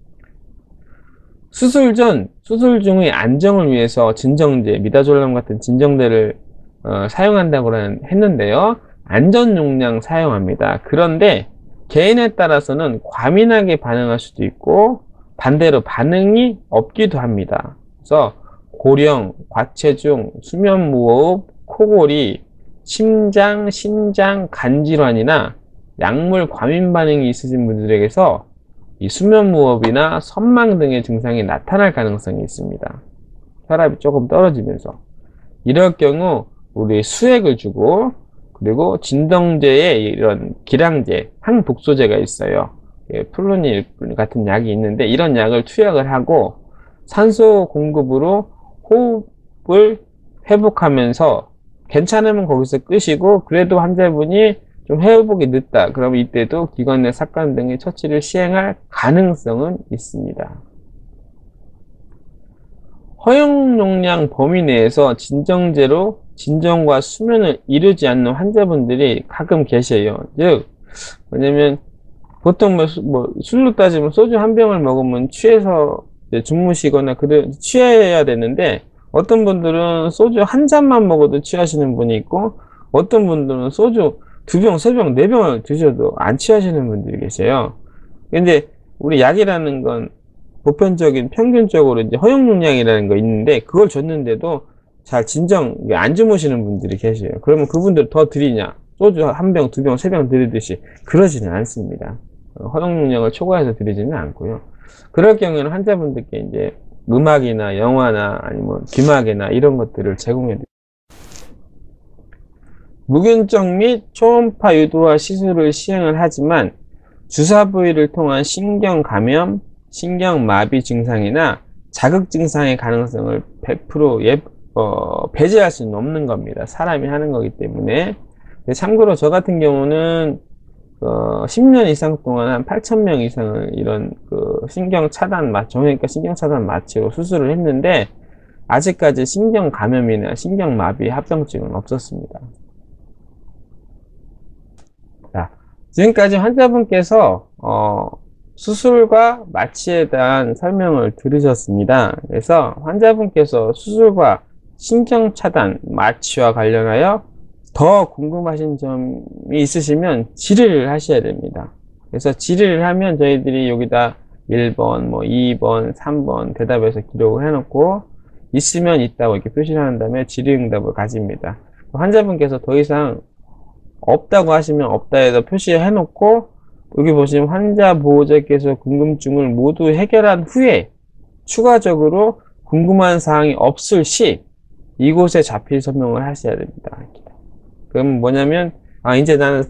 수술 전, 수술 중의 안정을 위해서 진정제, 미다졸람 같은 진정제를 사용한다고 했는데요. 안전 용량 사용합니다. 그런데 개인에 따라서는 과민하게 반응할 수도 있고 반대로 반응이 없기도 합니다. 그래서 고령, 과체중, 수면무호흡, 코골이, 심장, 신장, 간질환이나 약물 과민 반응이 있으신 분들에게서 이 수면무호흡이나 선망 등의 증상이 나타날 가능성이 있습니다. 혈압이 조금 떨어지면서. 이럴 경우 우리 수액을 주고, 그리고 진정제에 이런 기량제, 항독소제가 있어요. 플루닐 같은 약이 있는데, 이런 약을 투약을 하고 산소 공급으로 호흡을 회복하면서, 괜찮으면 거기서 끄시고, 그래도 환자분이 좀 회복이 늦다 그러면 이때도 기관 내 삽관 등의 처치를 시행할 가능성은 있습니다. 허용 용량 범위 내에서 진정제로 진정과 수면을 이루지 않는 환자분들이 가끔 계세요. 즉, 뭐냐면 보통 술로 따지면 소주 한 병을 먹으면 취해서 주무시거나 취해야 되는데, 어떤 분들은 소주 한 잔만 먹어도 취하시는 분이 있고, 어떤 분들은 소주 2병, 3병, 4병을 드셔도 안 취하시는 분들이 계세요. 근데 우리 약이라는 건 보편적인 평균적으로 이제 허용 용량이라는 거 있는데, 그걸 줬는데도 잘 안 주무시는 분들이 계세요. 그러면 그분들 더 드리냐? 소주 한 병, 2병, 3병 드리듯이 그러지는 않습니다. 허용 용량을 초과해서 드리지는 않고요. 그럴 경우에는 환자분들께 이제 음악이나 영화나 아니면 귀마개나 이런 것들을 제공해 드립니다. 무균적 및 초음파 유도화 시술을 시행을 하지만 주사 부위를 통한 신경 감염, 신경 마비 증상이나 자극 증상의 가능성을 100% 배제할 수는 없는 겁니다. 사람이 하는 거기 때문에. 참고로 저 같은 경우는 10년 이상 동안 한 8,000명 이상을 이런 정형외과 신경차단 마취로 수술을 했는데, 아직까지 신경 감염이나 신경 마비 합병증은 없었습니다. 자, 지금까지 환자분께서 수술과 마취에 대한 설명을 들으셨습니다. 그래서 환자분께서 수술과 신경차단 마취와 관련하여 더 궁금하신 점이 있으시면 질의를 하셔야 됩니다. 그래서 질의를 하면 저희들이 여기다 1번, 2번, 3번 대답해서 기록을 해놓고, 있으면 있다고 이렇게 표시를 한 다음에 질의응답을 가집니다. 환자분께서 더 이상 없다고 하시면 없다에다 표시해 놓고, 여기 보시면 환자 보호자께서 궁금증을 모두 해결한 후에 추가적으로 궁금한 사항이 없을 시 이곳에 자필 설명을 하셔야 됩니다. 그럼 뭐냐면, 이제 나는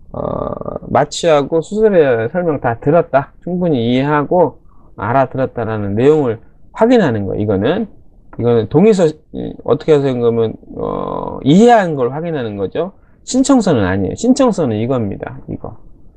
마취하고 수술에 대한 설명 다 들었다, 충분히 이해하고 알아들었다라는 내용을 확인하는 거예요. 이거는 동의서, 어떻게 하는 거면 이해한 걸 확인하는 거죠. 신청서는 아니에요. 신청서는 이겁니다. 이거.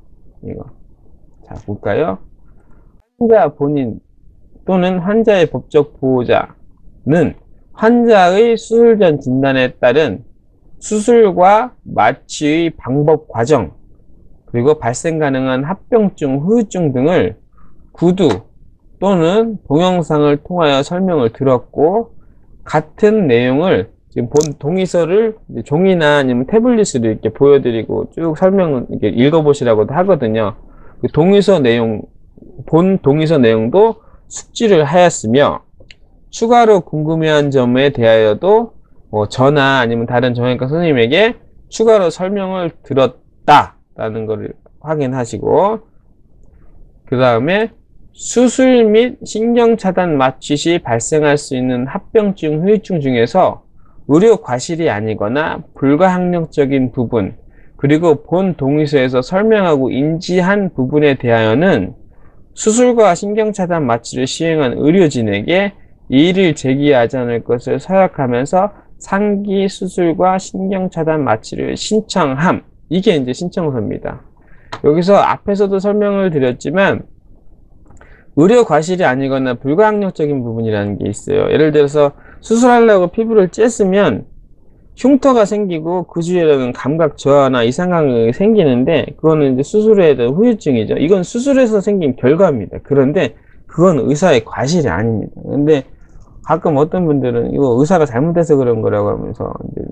자, 볼까요? 환자 본인 또는 환자의 법적 보호자 환자의 수술 전 진단에 따른 수술과 마취의 방법 과정, 그리고 발생 가능한 합병증, 후유증 등을 구두 또는 동영상을 통하여 설명을 들었고, 같은 내용을 지금 본 동의서를 종이나 아니면 태블릿으로 이렇게 보여드리고 쭉 설명을 이렇게 읽어보시라고도 하거든요. 그 동의서 내용, 본 동의서 내용도 숙지를 하였으며, 추가로 궁금해한 점에 대하여도 저나 아니면 다른 정형외과 선생님에게 추가로 설명을 들었다라는 것을 확인하시고, 그 다음에 수술 및 신경차단 마취 시 발생할 수 있는 합병증, 후유증 중에서 의료 과실이 아니거나 불가항력적인 부분, 그리고 본 동의서에서 설명하고 인지한 부분에 대하여는 수술과 신경차단 마취를 시행한 의료진에게 이의를 제기하지 않을 것을 서약하면서 상기 수술과 신경차단 마취를 신청함. 이게 이제 신청서입니다. 여기서 앞에서도 설명을 드렸지만 의료 과실이 아니거나 불가항력적인 부분이라는 게 있어요. 예를 들어서 수술하려고 피부를 쬐으면 흉터가 생기고 그 주위에는 감각 저하나 이상감이 생기는데, 그거는 이제 수술에 대한 후유증이죠. 이건 수술에서 생긴 결과입니다. 그런데 그건 의사의 과실이 아닙니다. 근데 가끔 어떤 분들은 이거 의사가 잘못해서 그런 거라고 하면서 이제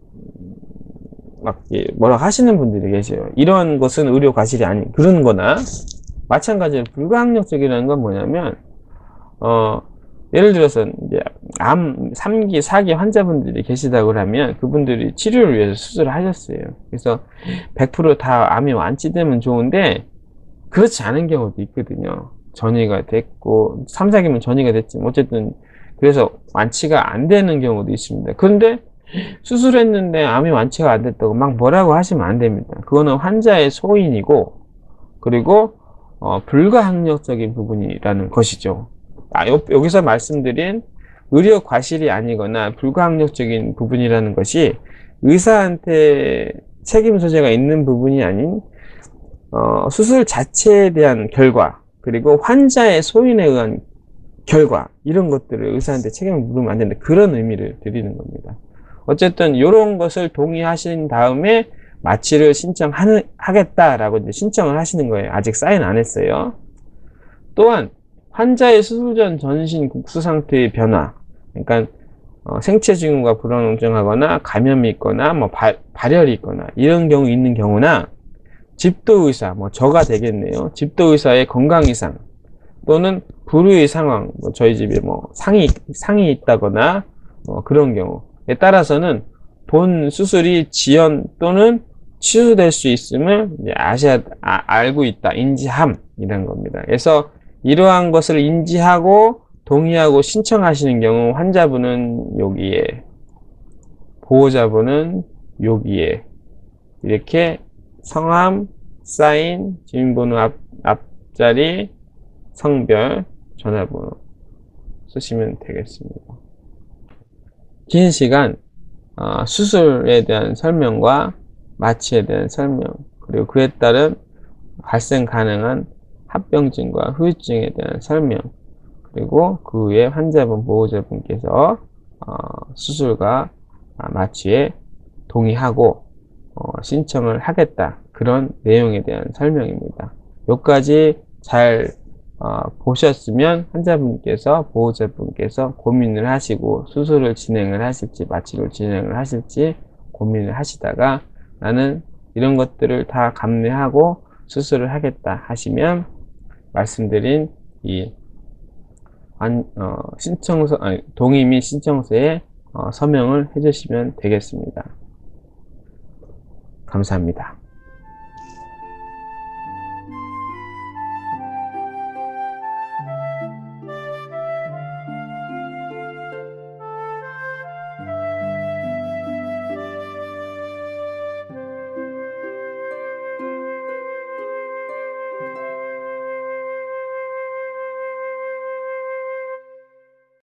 막 뭐라고 하시는 분들이 계세요. 이런 것은 의료 과실이 아닌 그런 거나 마찬가지로 불가항력적이라는 건 뭐냐면, 예를 들어서 이제 암 3기, 4기 환자분들이 계시다고 하면 그분들이 치료를 위해서 수술을 하셨어요. 그래서 100% 암이 완치되면 좋은데 그렇지 않은 경우도 있거든요. 전이가 됐고 3, 4기면 전이가 됐지만 어쨌든 그래서 완치가 안 되는 경우도 있습니다. 그런데 수술했는데 암이 완치가 안 됐다고 막 뭐라고 하시면 안 됩니다. 그거는 환자의 소인이고, 그리고 불가항력적인 부분이라는 것이죠. 여기서 말씀드린 의료 과실이 아니거나 불가항력적인 부분이라는 것이 의사한테 책임 소재가 있는 부분이 아닌 수술 자체에 대한 결과, 그리고 환자의 소인에 의한 결과, 이런 것들을 의사한테 책임을 물으면 안 된다. 그런 의미를 드리는 겁니다. 어쨌든 이런 것을 동의하신 다음에 마취를 신청하겠다라고 이제 신청을 하시는 거예요. 아직 사인 안 했어요. 또한 환자의 수술 전 전신 국수 상태의 변화, 그러니까 생체 징후가 불안정하거나 감염이 있거나 뭐 발열이 있거나 이런 경우 있는 경우나, 집도의사, 저가 되겠네요. 집도의사의 건강 이상 또는 불의의 상황, 저희 집에 상이 있다거나 그런 경우에 따라서는 본 수술이 지연 또는 취소될 수 있음을 알고 있다, 인지함이라는 겁니다. 그래서 이러한 것을 인지하고 동의하고 신청하시는 경우 환자분은 여기에, 보호자분은 여기에 이렇게 성함, 사인, 주민번호 앞자리, 성별, 전화번호 쓰시면 되겠습니다. 긴 시간 수술에 대한 설명과 마취에 대한 설명, 그리고 그에 따른 발생 가능한 합병증과 후유증에 대한 설명, 그리고 그 후에 환자분, 보호자분께서 수술과 마취에 동의하고 신청을 하겠다, 그런 내용에 대한 설명입니다. 여기까지 잘 보셨으면 환자분께서, 보호자분께서 고민을 하시고 수술을 진행을 하실지 마취를 진행을 하실지 고민을 하시다가 나는 이런 것들을 다 감내하고 수술을 하겠다 하시면 말씀드린 이 신청서, 동의 및 신청서에 서명을 해주시면 되겠습니다. 감사합니다.